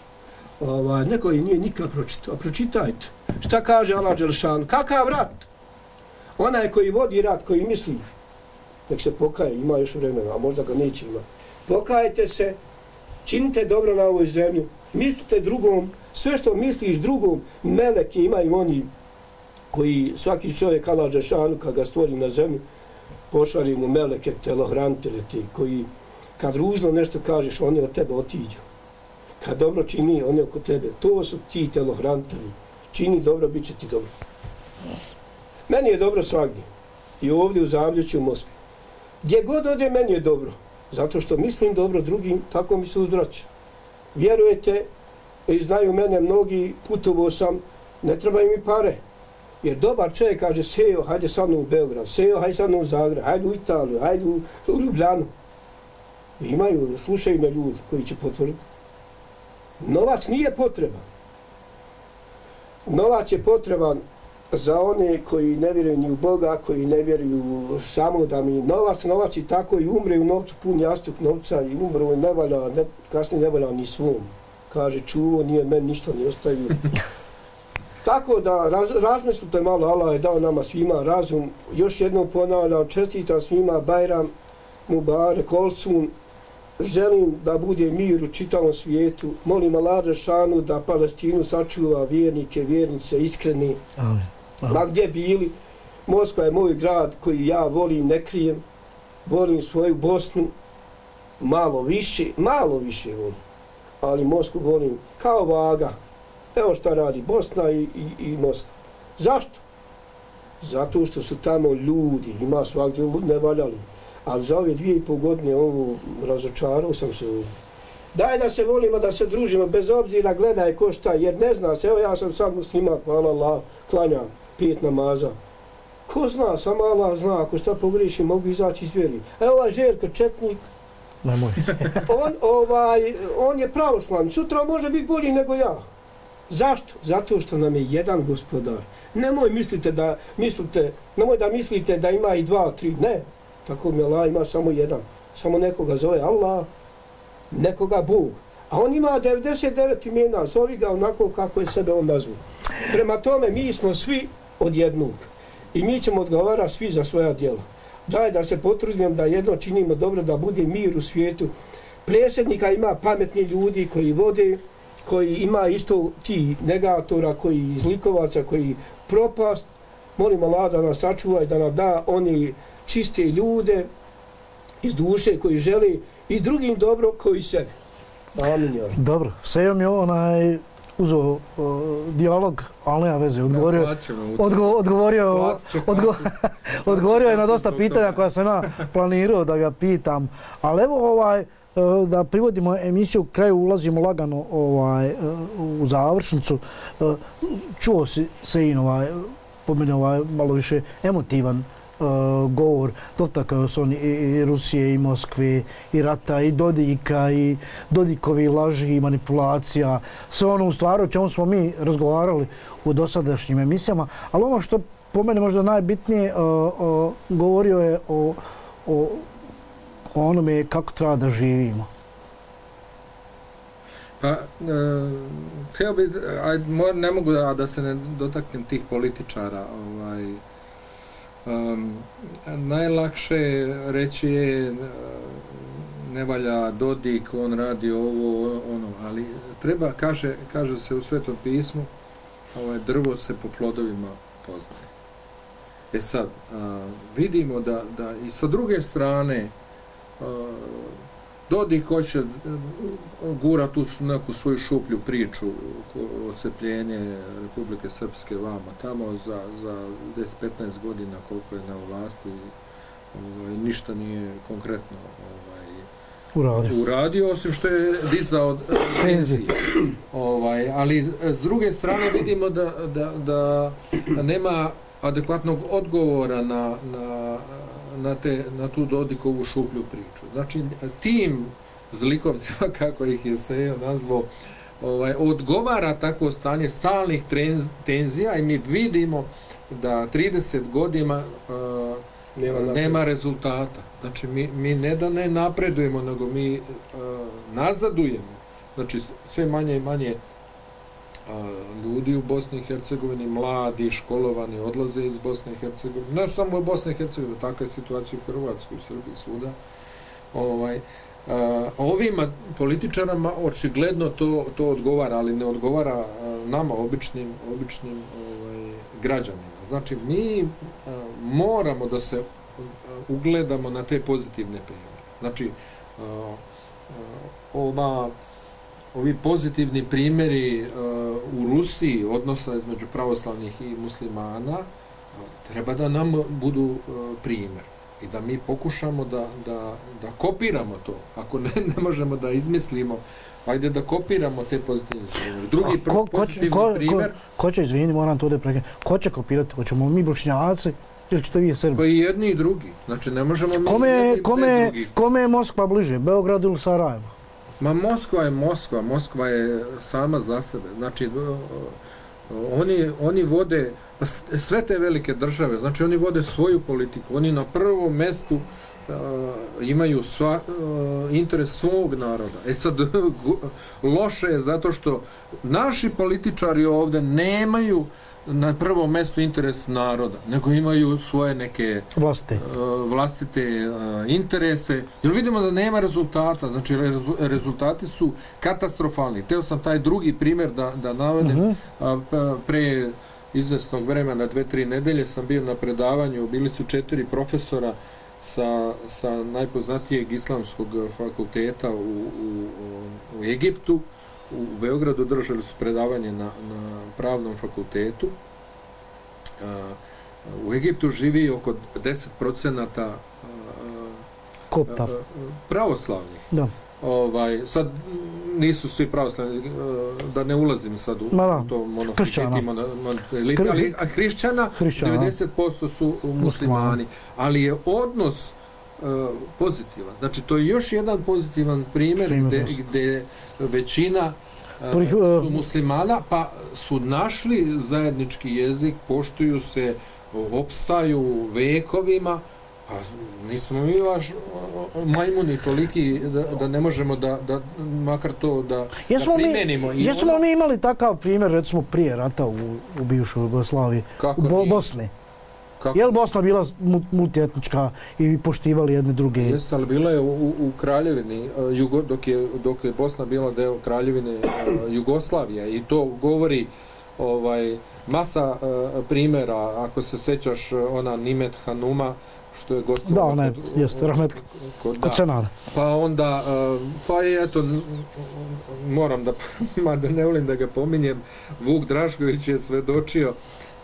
Neko je nije nikad pročitao. Pročitajte. Šta kaže Allah Đelešanu? Kakav rat? Onaj koji vodi rat, koji misli, nek se pokaje, ima još vremena, a možda ga neće imati. Pokajte se, činite dobro na ovoj zemlji, mislite drugom, sve što misliš drugom, meleki imaju oni koji svaki čovjek Allah Đelešanu kad ga stvori na zemlji, pošalje mu meleke, telohranitelje ti, koji kad ružno nešto kažeš, oni od tebe otiđu. Kad dobro čini, oni oko tebe. To su ti telohranitelji. Čini dobro, bit će ti dobro. Meni je dobro svagdje. I ovdje u Zavljuću, u Moskvi. Gdje god ode, meni je dobro. Zato što mislim dobro drugim, tako mi se uzvraća. Vjerujete, i znaju mene mnogi, putovao sam, ne trebaju mi pare. Jer dobar čovjek kaže, Sejo, hajde sad u Beograd, Sejo, hajde sad u Zagreb, hajde u Italiju, hajde u Ljubljanu. Imaju, slušaju me ljudi koji će potvrditi. Novac nije potreban. Novac je potreban za one koji ne vjeruju ni u Boga, koji ne vjeruju samo da mi novac i tako i umre u novcu, pun jastuk novca i umre, ne valja, kasnije ne valja ni svom. Kaže, čuvo, nije meni ništa ne ostavio. Tako da razmislite malo, Allah je dao nama svima razum. Još jednom ponavljam, čestitam svima Bajram, Mubarek, Olsun. Želim da bude mir u čitavom svijetu. Molim Allah Đelešanu da Palestinu sačuva vjernike, vjernice, iskreni. Amen. Ma gdje bili. Moskva je moj grad koji ja volim, ne krijem. Volim svoju Bosnu malo više volim. Ali Moskvu volim kao vaga. Evo šta radi Bosna i Moskva. Zašto? Zato što su tamo ljudi, ima svakdje ne valjali. Ali za ove 2,5 godine ovo razočarao sam se ovdje. Daj da se volimo, da se družimo, bez obzira gledaj ko šta, jer ne zna se, evo ja sam sad musliman, hvala Allah, klanjam 5 namaza. Ko zna, samo Allah zna, ako šta pogriši, mogu izaći iz vjeri. Evo ovaj Željko Četnik, on je pravoslavni, sutra može biti bolji nego ja. Zašto? Zato što nam je jedan gospodar. Nemoj da mislite da ima i 2, 3, ne. Tako mi Allah ima samo jedan. Samo nekoga zove Allah, nekoga Bog. A on ima 99 imena, zovi ga onako kako je sebe on nazvao. Prema tome, mi smo svi od jednog. I mi ćemo odgovarati svi za svoja djela. Daj da se potrudimo da jedno činimo dobro, da bude mir u svijetu. Predsjednika ima pametni ljudi koji vode, koji ima isto ti negatora, koji izlikovaca, koji propast. Molim Allah da nas sačuva i da nam da oni čiste ljude iz duše koji žele i drugim dobro koji sebi. Amin. Dobro, Sejo mi uzeo dijalog, ali nema veze, odgovorio je na dosta pitanja koja sam ja planirao da ga pitam. Ali evo da privodimo emisiju kraju, ulazimo lagano u završnicu. Čuo si Sejin po mene malo više emotivan govor, dotakao se on i Rusije i Moskve i rata i Dodika i Dodikovi laži i manipulacija, sve ono u stvari o čemu smo mi razgovarali u dosadašnjim emisijama, ali ono što po mene možda najbitnije govorio je o onome kako treba da živimo. Pa, htio bi, ne mogu da se ne dotaknem tih političara. Najlakše reći je ne valja Dodik, on radi ovo, ono, ali treba, kaže se u Svetom pismu, drvo se po plodovima poznaje. E sad, vidimo da i sa druge strane Dodik hoće gura tu neku svoju šuplju priču, odcepljenje Republike Srpske vama tamo za 10-15 godina koliko je na vlasti, ništa nije konkretno uradio, osim što je dizao penzije. Ali s druge strane vidimo da nema adekvatnog odgovora na tu Dodikovu šuplju priču. Znači, tim zlikovcima, kako ih je Sejo nazvao, odgovara takvo stanje stalnih tenzija i mi vidimo da 30 godina nema rezultata. Znači, mi ne da ne napredujemo, nego mi nazadujemo. Znači, sve manje i manje ljudi u Bosni i Hercegovini, mladi, školovani, odlaze iz Bosne i Hercegovine. Ne samo u Bosne i Hercegovine, takva je situacija u Hrvatskoj, u Srbiji, svuda. Ovima političarama očigledno to odgovara, ali ne odgovara nama, običnim građanima. Znači, mi moramo da se ugledamo na te pozitivne primjere. Znači, ovi pozitivni primjeri u Rusiji, odnosa između pravoslavnih i muslimana, treba da nam budu primjer i da mi pokušamo da kopiramo to. Ako ne možemo da izmislimo, ajde da kopiramo te pozitivne primjere. Drugi pozitivni primjer... Ko će, izvini, moram to da prekrenuti, ko će kopirati? Hoćemo mi Bošnjaci ili ćete vi Srbi? Pa i jedni i drugi. Znači, ne možemo mi jedni bez drugih. Kome je Moskva bliže, Beogradu ili Sarajevo? Ma Moskva je sama za sebe. Znači, oni vode, sve te velike države, znači oni vode svoju politiku. Oni na prvom mjestu imaju interes svog naroda. Sad, loše je zato što naši političari ovdje nemaju na prvom mjestu interes naroda, nego imaju svoje neke vlastite interese. Jer vidimo da nema rezultata, znači rezultati su katastrofalni. Teo sam taj drugi primjer da navedem. Pre izvesnog vremena, 2-3 nedelje sam bio na predavanju, bili su 4 profesora sa najpoznatijeg islamskog fakulteta u Egiptu. U Beogradu držali su predavanje na pravnom fakultetu. U Egiptu živi oko 10% Kopta. Pravoslavnih. Da. Sad nisu svi pravoslavni, da ne ulazim sad u to monoteitet, ali hrišćana 90% su muslimani. Ali je odnos pozitivan. Znači, to je još jedan pozitivan primjer gdje većina su muslimana, pa su našli zajednički jezik, poštuju se, opstaju vekovima, pa nismo mi vaš majmuni toliki da ne možemo da makar to da primenimo. Jesmo mi imali takav primjer, recimo, prije rata u bivšoj Jugoslaviji, u Bosni? Je li Bosna bila multietnička i poštivali jedne druge? Jeste, ali bila je u Kraljevini, dok je Bosna bila deo Kraljevine Jugoslavije, i to govori masa primjera. Ako se sećaš, ona Nimet Hanuma, što je gostovala... Da, jeste, Rahmet kod Senada. Pa onda, moram da, mada ne volim da ga pominjem, Vuk Drašković je svedočio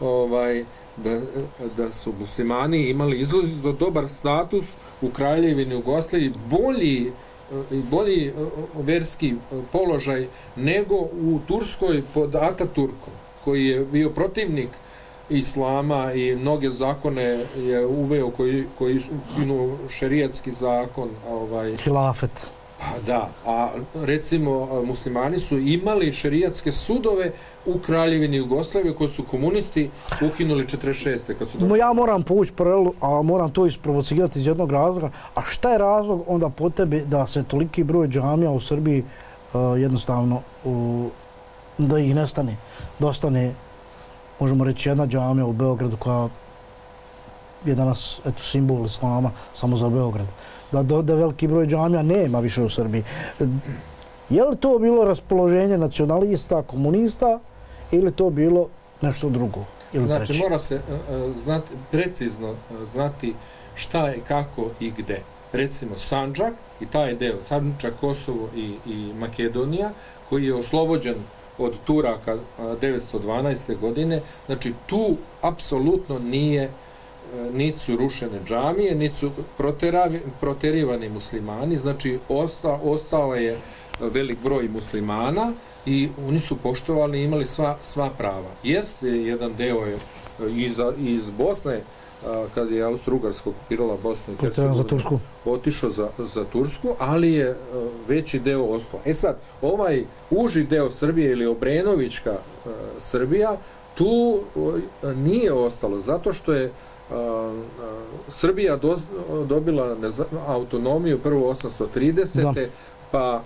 da su muslimani imali izrazito dobar status u Kraljevini Jugoslaviji, bolji verski položaj nego u Turskoj pod Ataturkom, koji je bio protivnik islama i mnoge zakone je uveo koji šerijatski zakon. Hilafet. Da, a recimo muslimani su imali šerijatske sudove u Kraljevini Jugoslavije koje su komunisti ukinuli 1946. Ja moram povući paralelu, a moram to isprovocirati iz jednog razloga. A šta je razlog onda po tebi da se toliki broj džamija u Srbiji jednostavno da ih nestane? Da ostane, možemo reći, jedna džamija u Beogradu koja je danas simbol islama samo za Beograd. Da veliki broj džamija nema više u Srbiji. Je li to bilo raspoloženje nacionalista, komunista, ili to bilo nešto drugo? Znači, mora se precizno znati šta je, kako i gde. Recimo, Sandžak i taj deo, Sandžak, Kosovo i Makedonija, koji je oslobođen od Turaka 1912. godine, znači tu apsolutno niti su rušene džamije, niti su proterivani muslimani, znači ostao je velik broj muslimana i oni su poštovali i imali sva prava. Jeste jedan deo iz Bosne kad je Austro-Ugarska okupirala Bosnu i Hercegovinu, otišao za Tursku, ali je veći deo ostao. E sad, ovaj uži deo Srbije ili Obrenovićka Srbija, tu nije ostalo, zato što je Srbija dobila autonomiju prvo 830. pa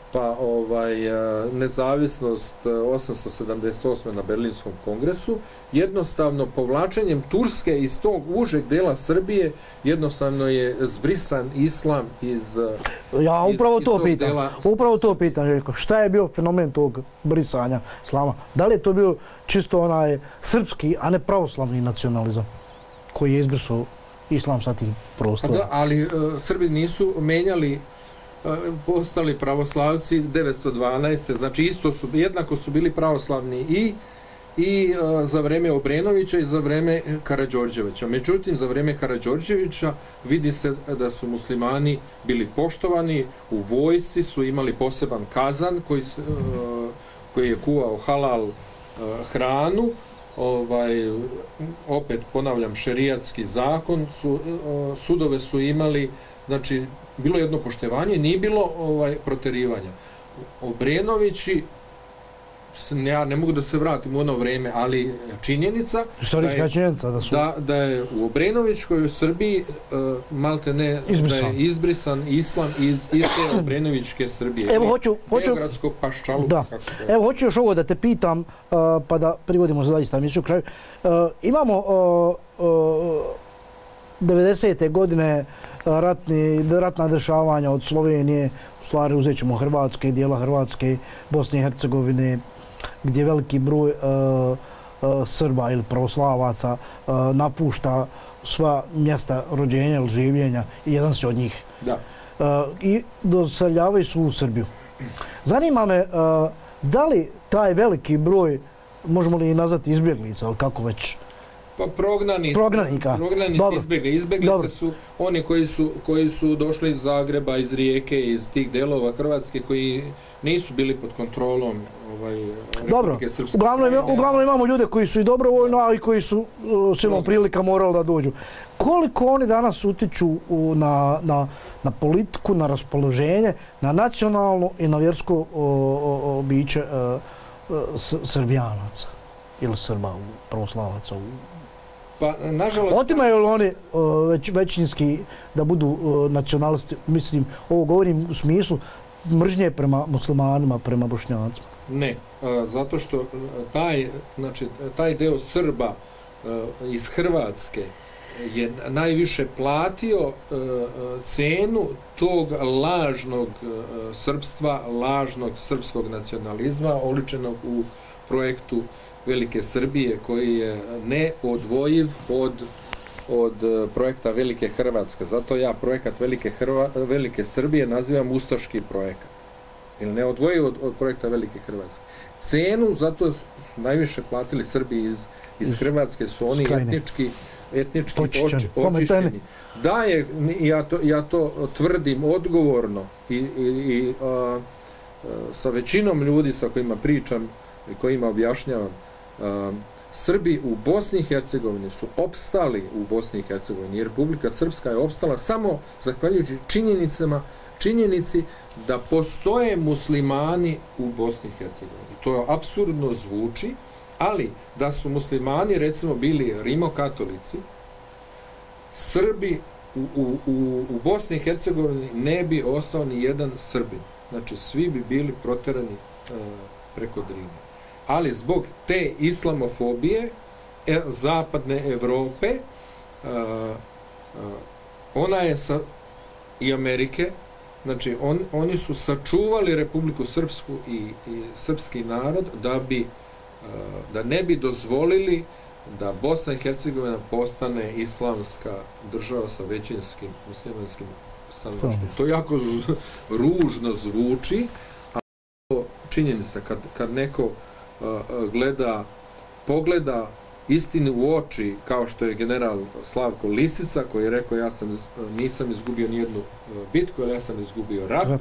nezavisnost 878. na Berlinskom kongresu. Jednostavno, povlačenjem Turske iz tog užeg dela Srbije, jednostavno je zbrisan islam iz Ja upravo to pitam, Željko. Šta je bio fenomen tog brisanja islama? Da li je to bio čisto onaj srpski, a ne pravoslavni nacionalizam koji je izbrisao islam sa tih prostora? Ali Srbi nisu menjali, postali pravoslavci 912. Znači jednako su bili pravoslavni i za vreme Obrenovića i za vreme Karađorđevića. Međutim, za vreme Karađorđevića vidi se da su muslimani bili poštovani, u vojsci su imali poseban kazan koji je kuvao halal hranu. Opet ponavljam, šerijatski zakon, sudove su imali, znači bilo jedno poštovanje, nije bilo proterivanja. Obrenovići, ja ne mogu da se vratim u ono vreme, ali činjenica da je u Obrenovićkoj Srbiji malte ne da je izbrisan islam iz iste Obrenovićke Srbije. Beogradskog paščaluka. Evo, hoću još ovo da te pitam, pa da privodimo zaista emisiju kraju. Imamo 90. godine ratna dešavanja od Slovenije, u stvari uzet ćemo Hrvatske, dijela Hrvatske, Bosne i Hercegovine, gdje veliki broj Srba ili pravoslavaca napušta sva mjesta rođenja ili življenja i jedan se od njih. I doseljavaju se u Srbiju. Zanima me, da li taj veliki broj, možemo li i nazvati izbjeglica, ali kako već, prognanika izbjegle. Izbjeglice su oni koji su došli iz Zagreba, iz Rijeke, iz tih delova Hrvatske koji nisu bili pod kontrolom Republike Srpske. Uglavnom imamo ljude koji su i dobrovoljno, ali koji su silom prilika morali da dođu. Koliko oni danas utiču na politiku, na raspoloženje, na nacionalno i na vjersko biće Srbijanaca ili Srba, pravoslavaca? Pa, nažalost... Otimaju li oni većinski da budu nacionalisti? Mislim, ovo govorim u smislu mržnje prema muslimanima, prema bošnjacima. Ne, zato što taj deo Srba iz Hrvatske je najviše platio cenu tog lažnog srpstva, lažnog srpskog nacionalizma, oličenog u projektu Velike Srbije, koji je neodvojiv od projekta Velike Hrvatske. Zato ja projekat Velike Srbije nazivam ustaški projekat. Ili neodvojiv od projekta Velike Hrvatske. Cenu zato su najviše platili Srbi iz Hrvatske, su oni etnički očišćeni. Da je, ja to tvrdim odgovorno i sa većinom ljudi sa kojima pričam i kojima objašnjavam, Srbi u Bosni i Hercegovini su opstali u Bosni i Hercegovini i Republika Srpska je opstala samo zahvaljujući činjenici da postoje muslimani u Bosni i Hercegovini. To apsurdno zvuči, ali da su muslimani recimo bili rimokatolici, Srbi u Bosni i Hercegovini ne bi ostao ni jedan Srbin. Znači svi bi bili proterani preko Drine. Ali zbog te islamofobije zapadne Evrope, ona je i Amerike, znači oni su sačuvali Republiku Srpsku i srpski narod da ne bi dozvolili da Bosna i Hercegovina postane islamska država sa većinskim muslimanskim stanovništvom. To jako ružno zvuči, a činjenica kad neko pogleda istini u oči, kao što je general Slavko Lisica, koji je rekao ja nisam izgubio nijednu bitku, ali ja sam izgubio rat.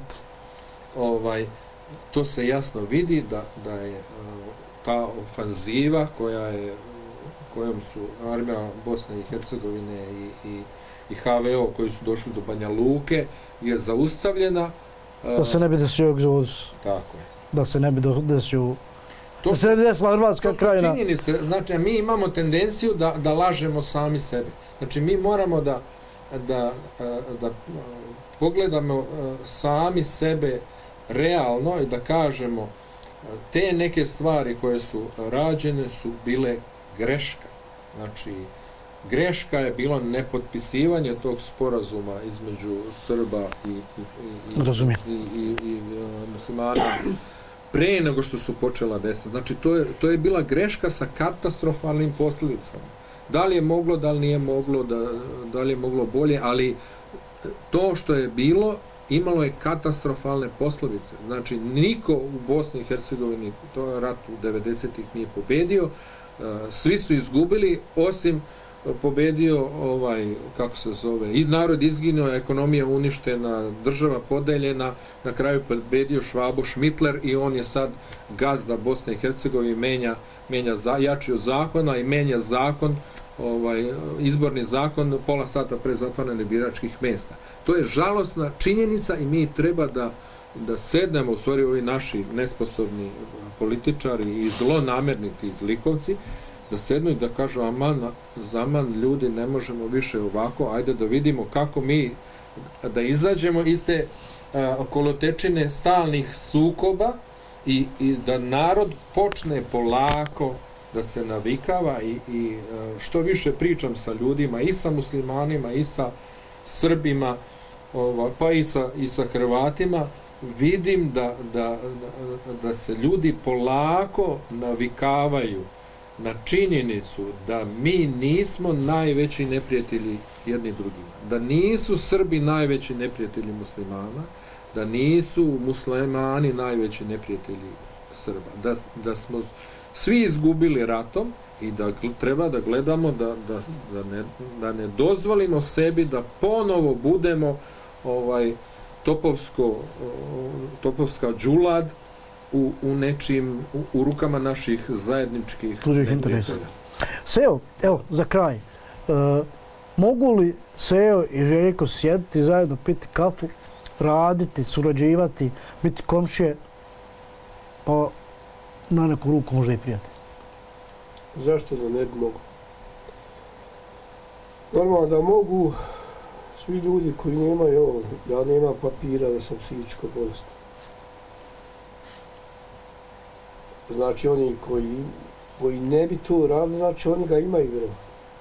To se jasno vidi da je ta ofanziva koja je kojom su armija Bosne i Hercegovine i HVO koji su došli do Banja Luke je zaustavljena. Da se ne bi desio egzodus. Tako je. Da se ne bi desio... Da se ne bi desila Hrvatska krajina. To su činjenice. Znači, mi imamo tendenciju da lažemo sami sebe. Znači, mi moramo da pogledamo sami sebe realno i da kažemo te neke stvari koje su rađene su bile greška. Znači, greška je bilo nepotpisivanje tog sporazuma između Srba i muslimana pre nego što su počela desiti. Znači, to je bila greška sa katastrofalnim posljedicama. Da li je moglo, da li nije moglo, da li je moglo bolje, ali to što je bilo, imalo je katastrofalne posljedice. Znači, niko u Bosni i Hercegovini to rat u 90-ih nije pobedio, svi su izgubili, osim pobedio kako se zove, i narod izginuo, ekonomija uništena, država podeljena, na kraju pobedio Švabo Šmitler i on je sad gazda Bosne i Hercegovine, jači od zakona i menja zakon, izborni zakon pola sata pre zatvaranja biračkih mjesta. To je žalosna činjenica i mi treba da sednemo, u stvari ovi naši nesposobni političari i zlonamerni ti zlikovci, da sednu i da kažu aman ljudi, ne možemo više ovako, ajde da vidimo kako mi da izađemo iz te kolotečine stalnih sukoba i da narod počne polako da se navikava i što više pričam sa ljudima i sa muslimanima i sa Srbima pa i sa Hrvatima, vidim da se ljudi polako navikavaju na činjenicu da mi nismo najveći neprijatelji jedni drugima, da nisu Srbi najveći neprijatelji muslimana, da nisu muslimani najveći neprijatelji Srba, da smo svi izgubili ratom i da treba da gledamo da ne dozvolimo sebi da ponovo budemo topovska džulad u nečim, u rukama naših zajedničkih interesa. Seo, evo, za kraj, mogu li Seo i Željko sjediti zajedno, piti kafu, raditi, surađivati, biti komšije, pa na neku ruku možda i prijatelj? Zašto da ne bi mogu? Normalno da mogu svi ljudi koji nemaju ovo, ja nemam papira da sam psihičko bolestan. Znači oni koji ne bi to radili, znači oni ga imaju vjerovati.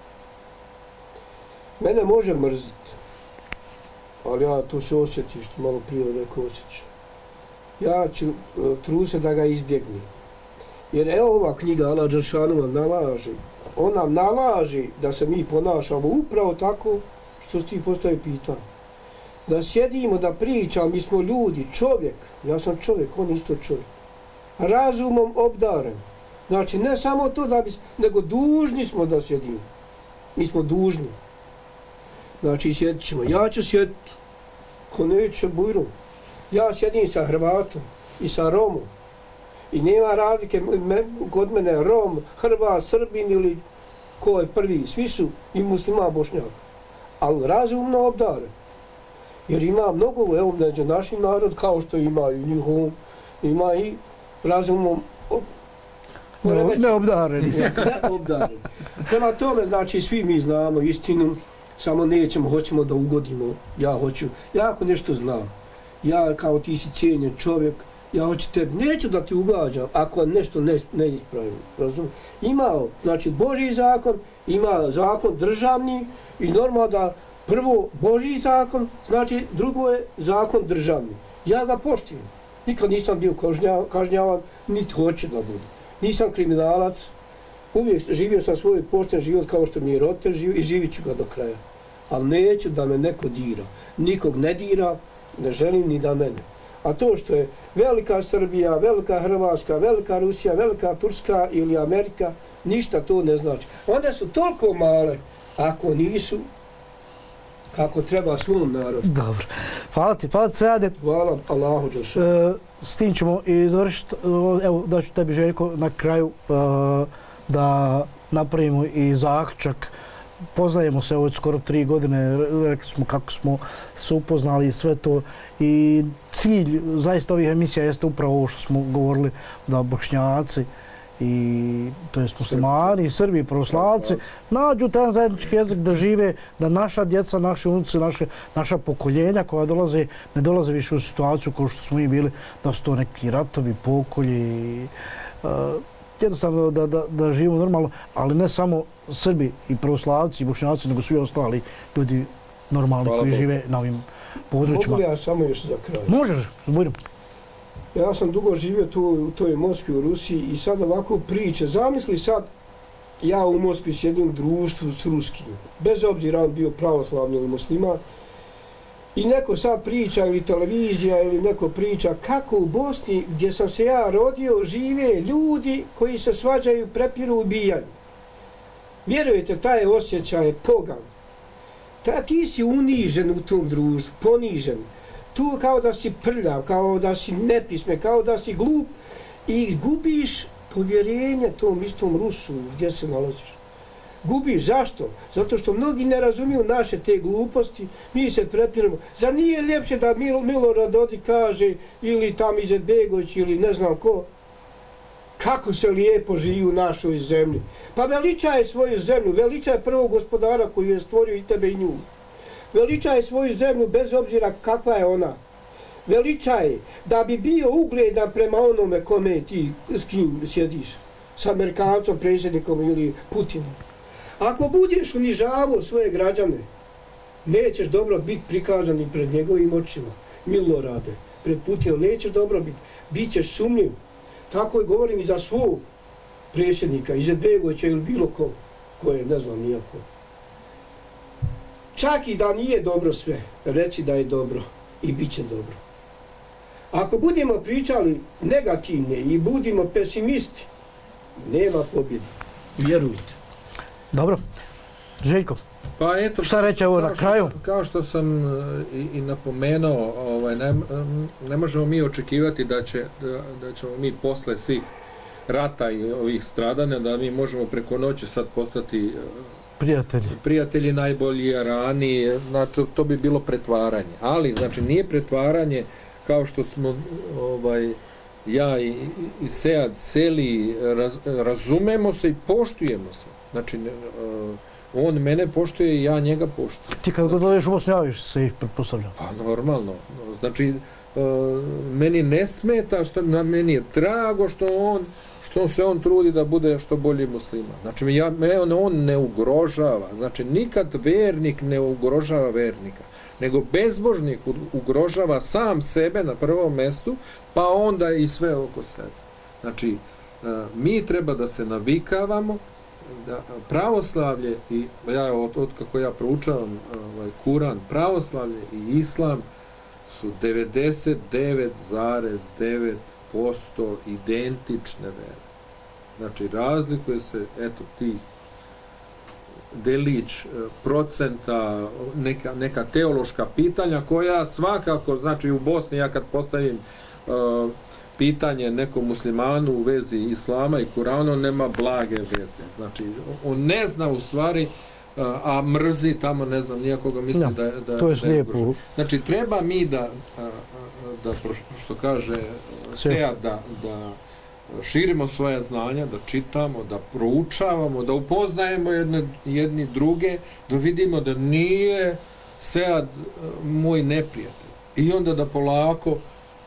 Mene može mrziti, ali ja to se osjeti, što malo prije rekao osjećam. Ja ću truditi da ga izbjegnem. Jer evo ova knjiga Allah Đelšanu nam nalaže. On nam nalaže da se mi ponašamo upravo tako što si ti postavi pitanje. Da sjedimo, da pričamo, mi smo ljudi, čovjek. Ja sam čovjek, on isto čovjek. Razumom obdaren. Znači, ne samo to da bi, nego dužni smo da sjedimo. Mi smo dužni. Znači, sjedit ćemo. Ja ću sjediti, ko neće bujrom. Ja sjedim sa Hrvatom i sa Romom. I nema razlike kod mene Rom, Hrvat, Srbin ili ko je prvi. Svi su i musliman, Bošnjak. Ali razumno obdaren. Jer ima mnogo, evo, među našim narod, kao što ima i njihovom, ima i razumom neobdareni. Neobdareni. Prema tome, znači, svi mi znamo istinu, samo hoćemo da ugodimo. Ja ako nešto znam, ja kao ti si cijenjen čovjek, ja hoću tebi, neću da ti ugađam ako nešto ne ispravim, razumiješ? Ima, znači, Božji zakon, ima zakon državni i normalno da prvo Božji zakon, znači drugo je zakon državni. Ja ga poštijem. Nikad nisam bio kažnjavan, niti hoću da budu. Nisam kriminalac, uvijek živio sam svoj pošten život kao što mi je roditelj živio i živit ću ga do kraja. Ali neću da me neko dira. Nikog ne dira, ne želim ni da mene. A to što je velika Srbija, velika Hrvatska, velika Rusija, velika Turska ili Amerika, ništa to ne znači. One su toliko male, ako nisu, kako treba svom narodu. Dobro. Hvala ti Sejade. Hvala Allahu Đelšanu. S tim ćemo i završiti. Evo, da ću tebi, Željko, na kraju da napravimo i zaključak. Poznajemo se već skoro 3 godine, rekli smo kako smo se upoznali i sve to. I cilj zaista ovih emisija jeste upravo ovo što smo govorili, da Bošnjaci i to jest muslimani, Srbi i pravoslavci nađu taj zajednički jezik, da žive, da naša djeca, naši unuci, naša pokoljenja koja dolaze, ne dolaze više u situaciju kao što smo i bili, da su to neki ratovi, pokolji, jednostavno da živimo normalno, ali ne samo Srbi i pravoslavci i Bošnjaci, nego svi ostali ljudi normalni koji žive na ovim područjima. Mogu li ja samo još za kraj? Možeš, budem. Ja sam dugo živio tu u toj Moskvi, u Rusiji i sad ovako priče. Zamisli sad, ja u Moskvi sjedim u društvu s ruskim, bez obzira on bio pravoslavni ili musliman, i neko sad priča ili televizija ili neko priča kako u Bosni gdje sam se ja rodio žive ljudi koji se svađaju, prepiru, ubijaju. Vjerujete, taj osjećaj je pogan. Ti si unižen u tom društvu, ponižen. Tu kao da si prljav, kao da si nepismen, kao da si glup i gubiš povjerenje tom istom Rusu gdje se nalaziš. Gubiš. Zašto? Zato što mnogi ne razumiju naše te gluposti, mi se prepiramo. Zar nije ljepše da Milorad Dodik kaže ili tam Izetbegović ili ne znam ko, kako se lijepo živi u našoj zemlji. Pa veličaj svoju zemlju, veličaj prvog gospodara koji je stvorio i tebe i nju. Veličaj svoju zemlju bez obzira kakva je ona. Veličaj da bi bio ugledan prema onome kome ti s kim sjediš. S Amerikancom, predsjednikom ili Putinom. Ako budeš unižavao svoje građane, nećeš dobro biti prikazan i pred njegovim očima. Milorade, pred Putinom nećeš dobro biti. Bićeš sumnjiv. Tako i govorim i za svog predsjednika, Izetbegovića ili bilo ko je, ne znam nijako. Čak i da nije dobro sve, reći da je dobro i bit će dobro. Ako budemo pričali negativne i budemo pesimisti, nema pobjede. Vjerujte. Dobro. Željko, pa eto, šta reći ovo na kraju? Kao što sam i napomenuo, ne možemo mi očekivati da ćemo mi posle svih rata i ovih stradanja, da mi možemo preko noći sad postati prijatelji najbolji, rani, to bi bilo pretvaranje. Ali, znači, nije pretvaranje kao što smo ja i Sead Seli razumemo se i poštujemo se. Znači, on mene poštuje i ja njega poštujem. Ti kad god dođeš u Bosnu, javiš se ih, pretpostavljam. Pa normalno. Znači, meni ne smeta, meni je drago što se on trudi da bude što bolji musliman. Znači, on ne ugrožava. Znači, nikad vernik ne ugrožava vernika, nego bezbožnik ugrožava sam sebe na prvom mjestu, pa onda i sve oko sebe. Znači, mi treba da se navikavamo, da pravoslavlje i od kako ja proučavam Kuran, pravoslavlje i islam su 99,9% identične vere. Znači, razlikuje se, eto, ti delić procenta, neka teološka pitanja koja svakako, znači u Bosni ja kad postavim pitanje nekom muslimanu u vezi islama i Kurana, on nema blage veze. Znači, on ne zna u stvari, a mrzi tamo, ne znam, nijakoga misli da to je slijepo. Znači, treba mi da što kaže Sead, da širimo svoje znanja, da čitamo, da proučavamo, da upoznajemo jedni druge, da vidimo da nije Sead moj neprijatelj. I onda da polako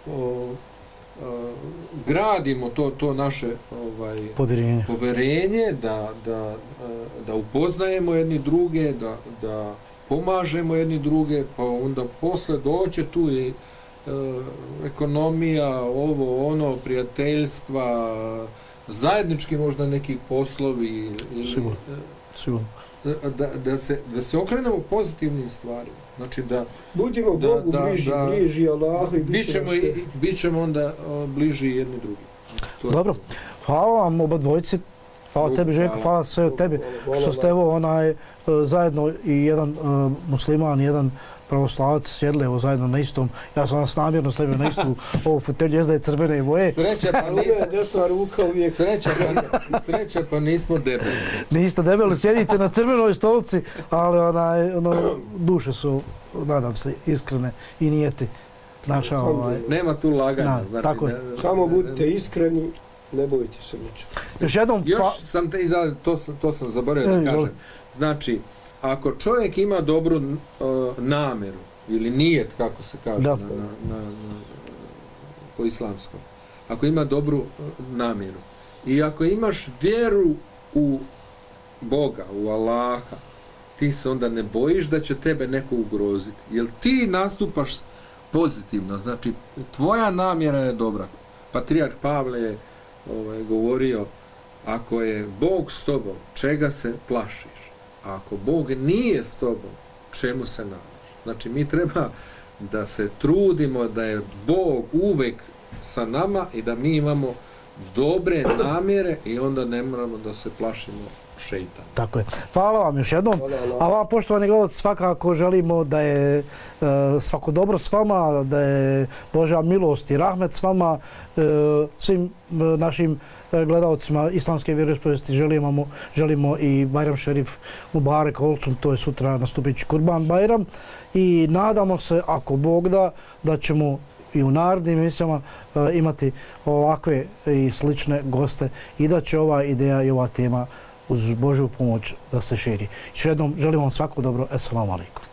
gradimo to naše poverenje, da upoznajemo jedni druge, da pomažemo jedni druge, pa onda posle doće tu i ekonomija, ovo, prijateljstva, zajednički možda neki poslovi. Sigurno. Da se okrenemo pozitivnim stvarima. Znači da budimo Bogu bliži Allahu i bit ćemo onda bliži jedni drugi. Dobro, hvala vam oba dvojci Hvala tebi, Željko, hvala sve tebi što ste zajedno i jedan musliman, jedan pravoslavac sjedli zajedno na istom. Ja sam vas namjerno stavio na istu ovu fotelju, da je crvene boje. Sreća pa nismo debeli. Niste debeli, sjedite na crvenoj stolici, ali duše su, nadam se, iskrene i nijeti naša. Nema tu laganja. Samo budite iskreni. Ne bojite se ničega. Još sam to sam zaboravio da kažem. Znači, ako čovjek ima dobru namjeru, ili nijet, kako se kaže po islamskom, ako ima dobru namjeru i ako imaš vjeru u Boga, u Allaha, ti se onda ne bojiš da će tebe neko ugroziti. Jer ti nastupaš pozitivno, znači tvoja namjera je dobra. Patrijarh Pavle je govorio, ako je Bog s tobom, čega se plašiš? A ako Bog nije s tobom, čemu se nadaš? Znači, mi treba da se trudimo da je Bog uvek sa nama i da mi imamo dobre namjere i onda ne moramo da se plašimo šeitana. Tako je. Hvala vam još jednom. A vam, poštovani gledalci, svakako želimo da je svako dobro s vama, da je Božja milost i rahmet s vama, svim našim gledalcima islamske vjeroispovesti želimo i Bajram Šerif Mubarek Olcum, to je sutra nastupići Kurban Bajram, i nadamo se, ako Bog da ćemo i u narednim emisijama imati ovakve i slične goste i da će ova ideja i ova tema uz Božju pomoć da se širi. Još jednom želim vam svako dobro. Assalamu alaikum.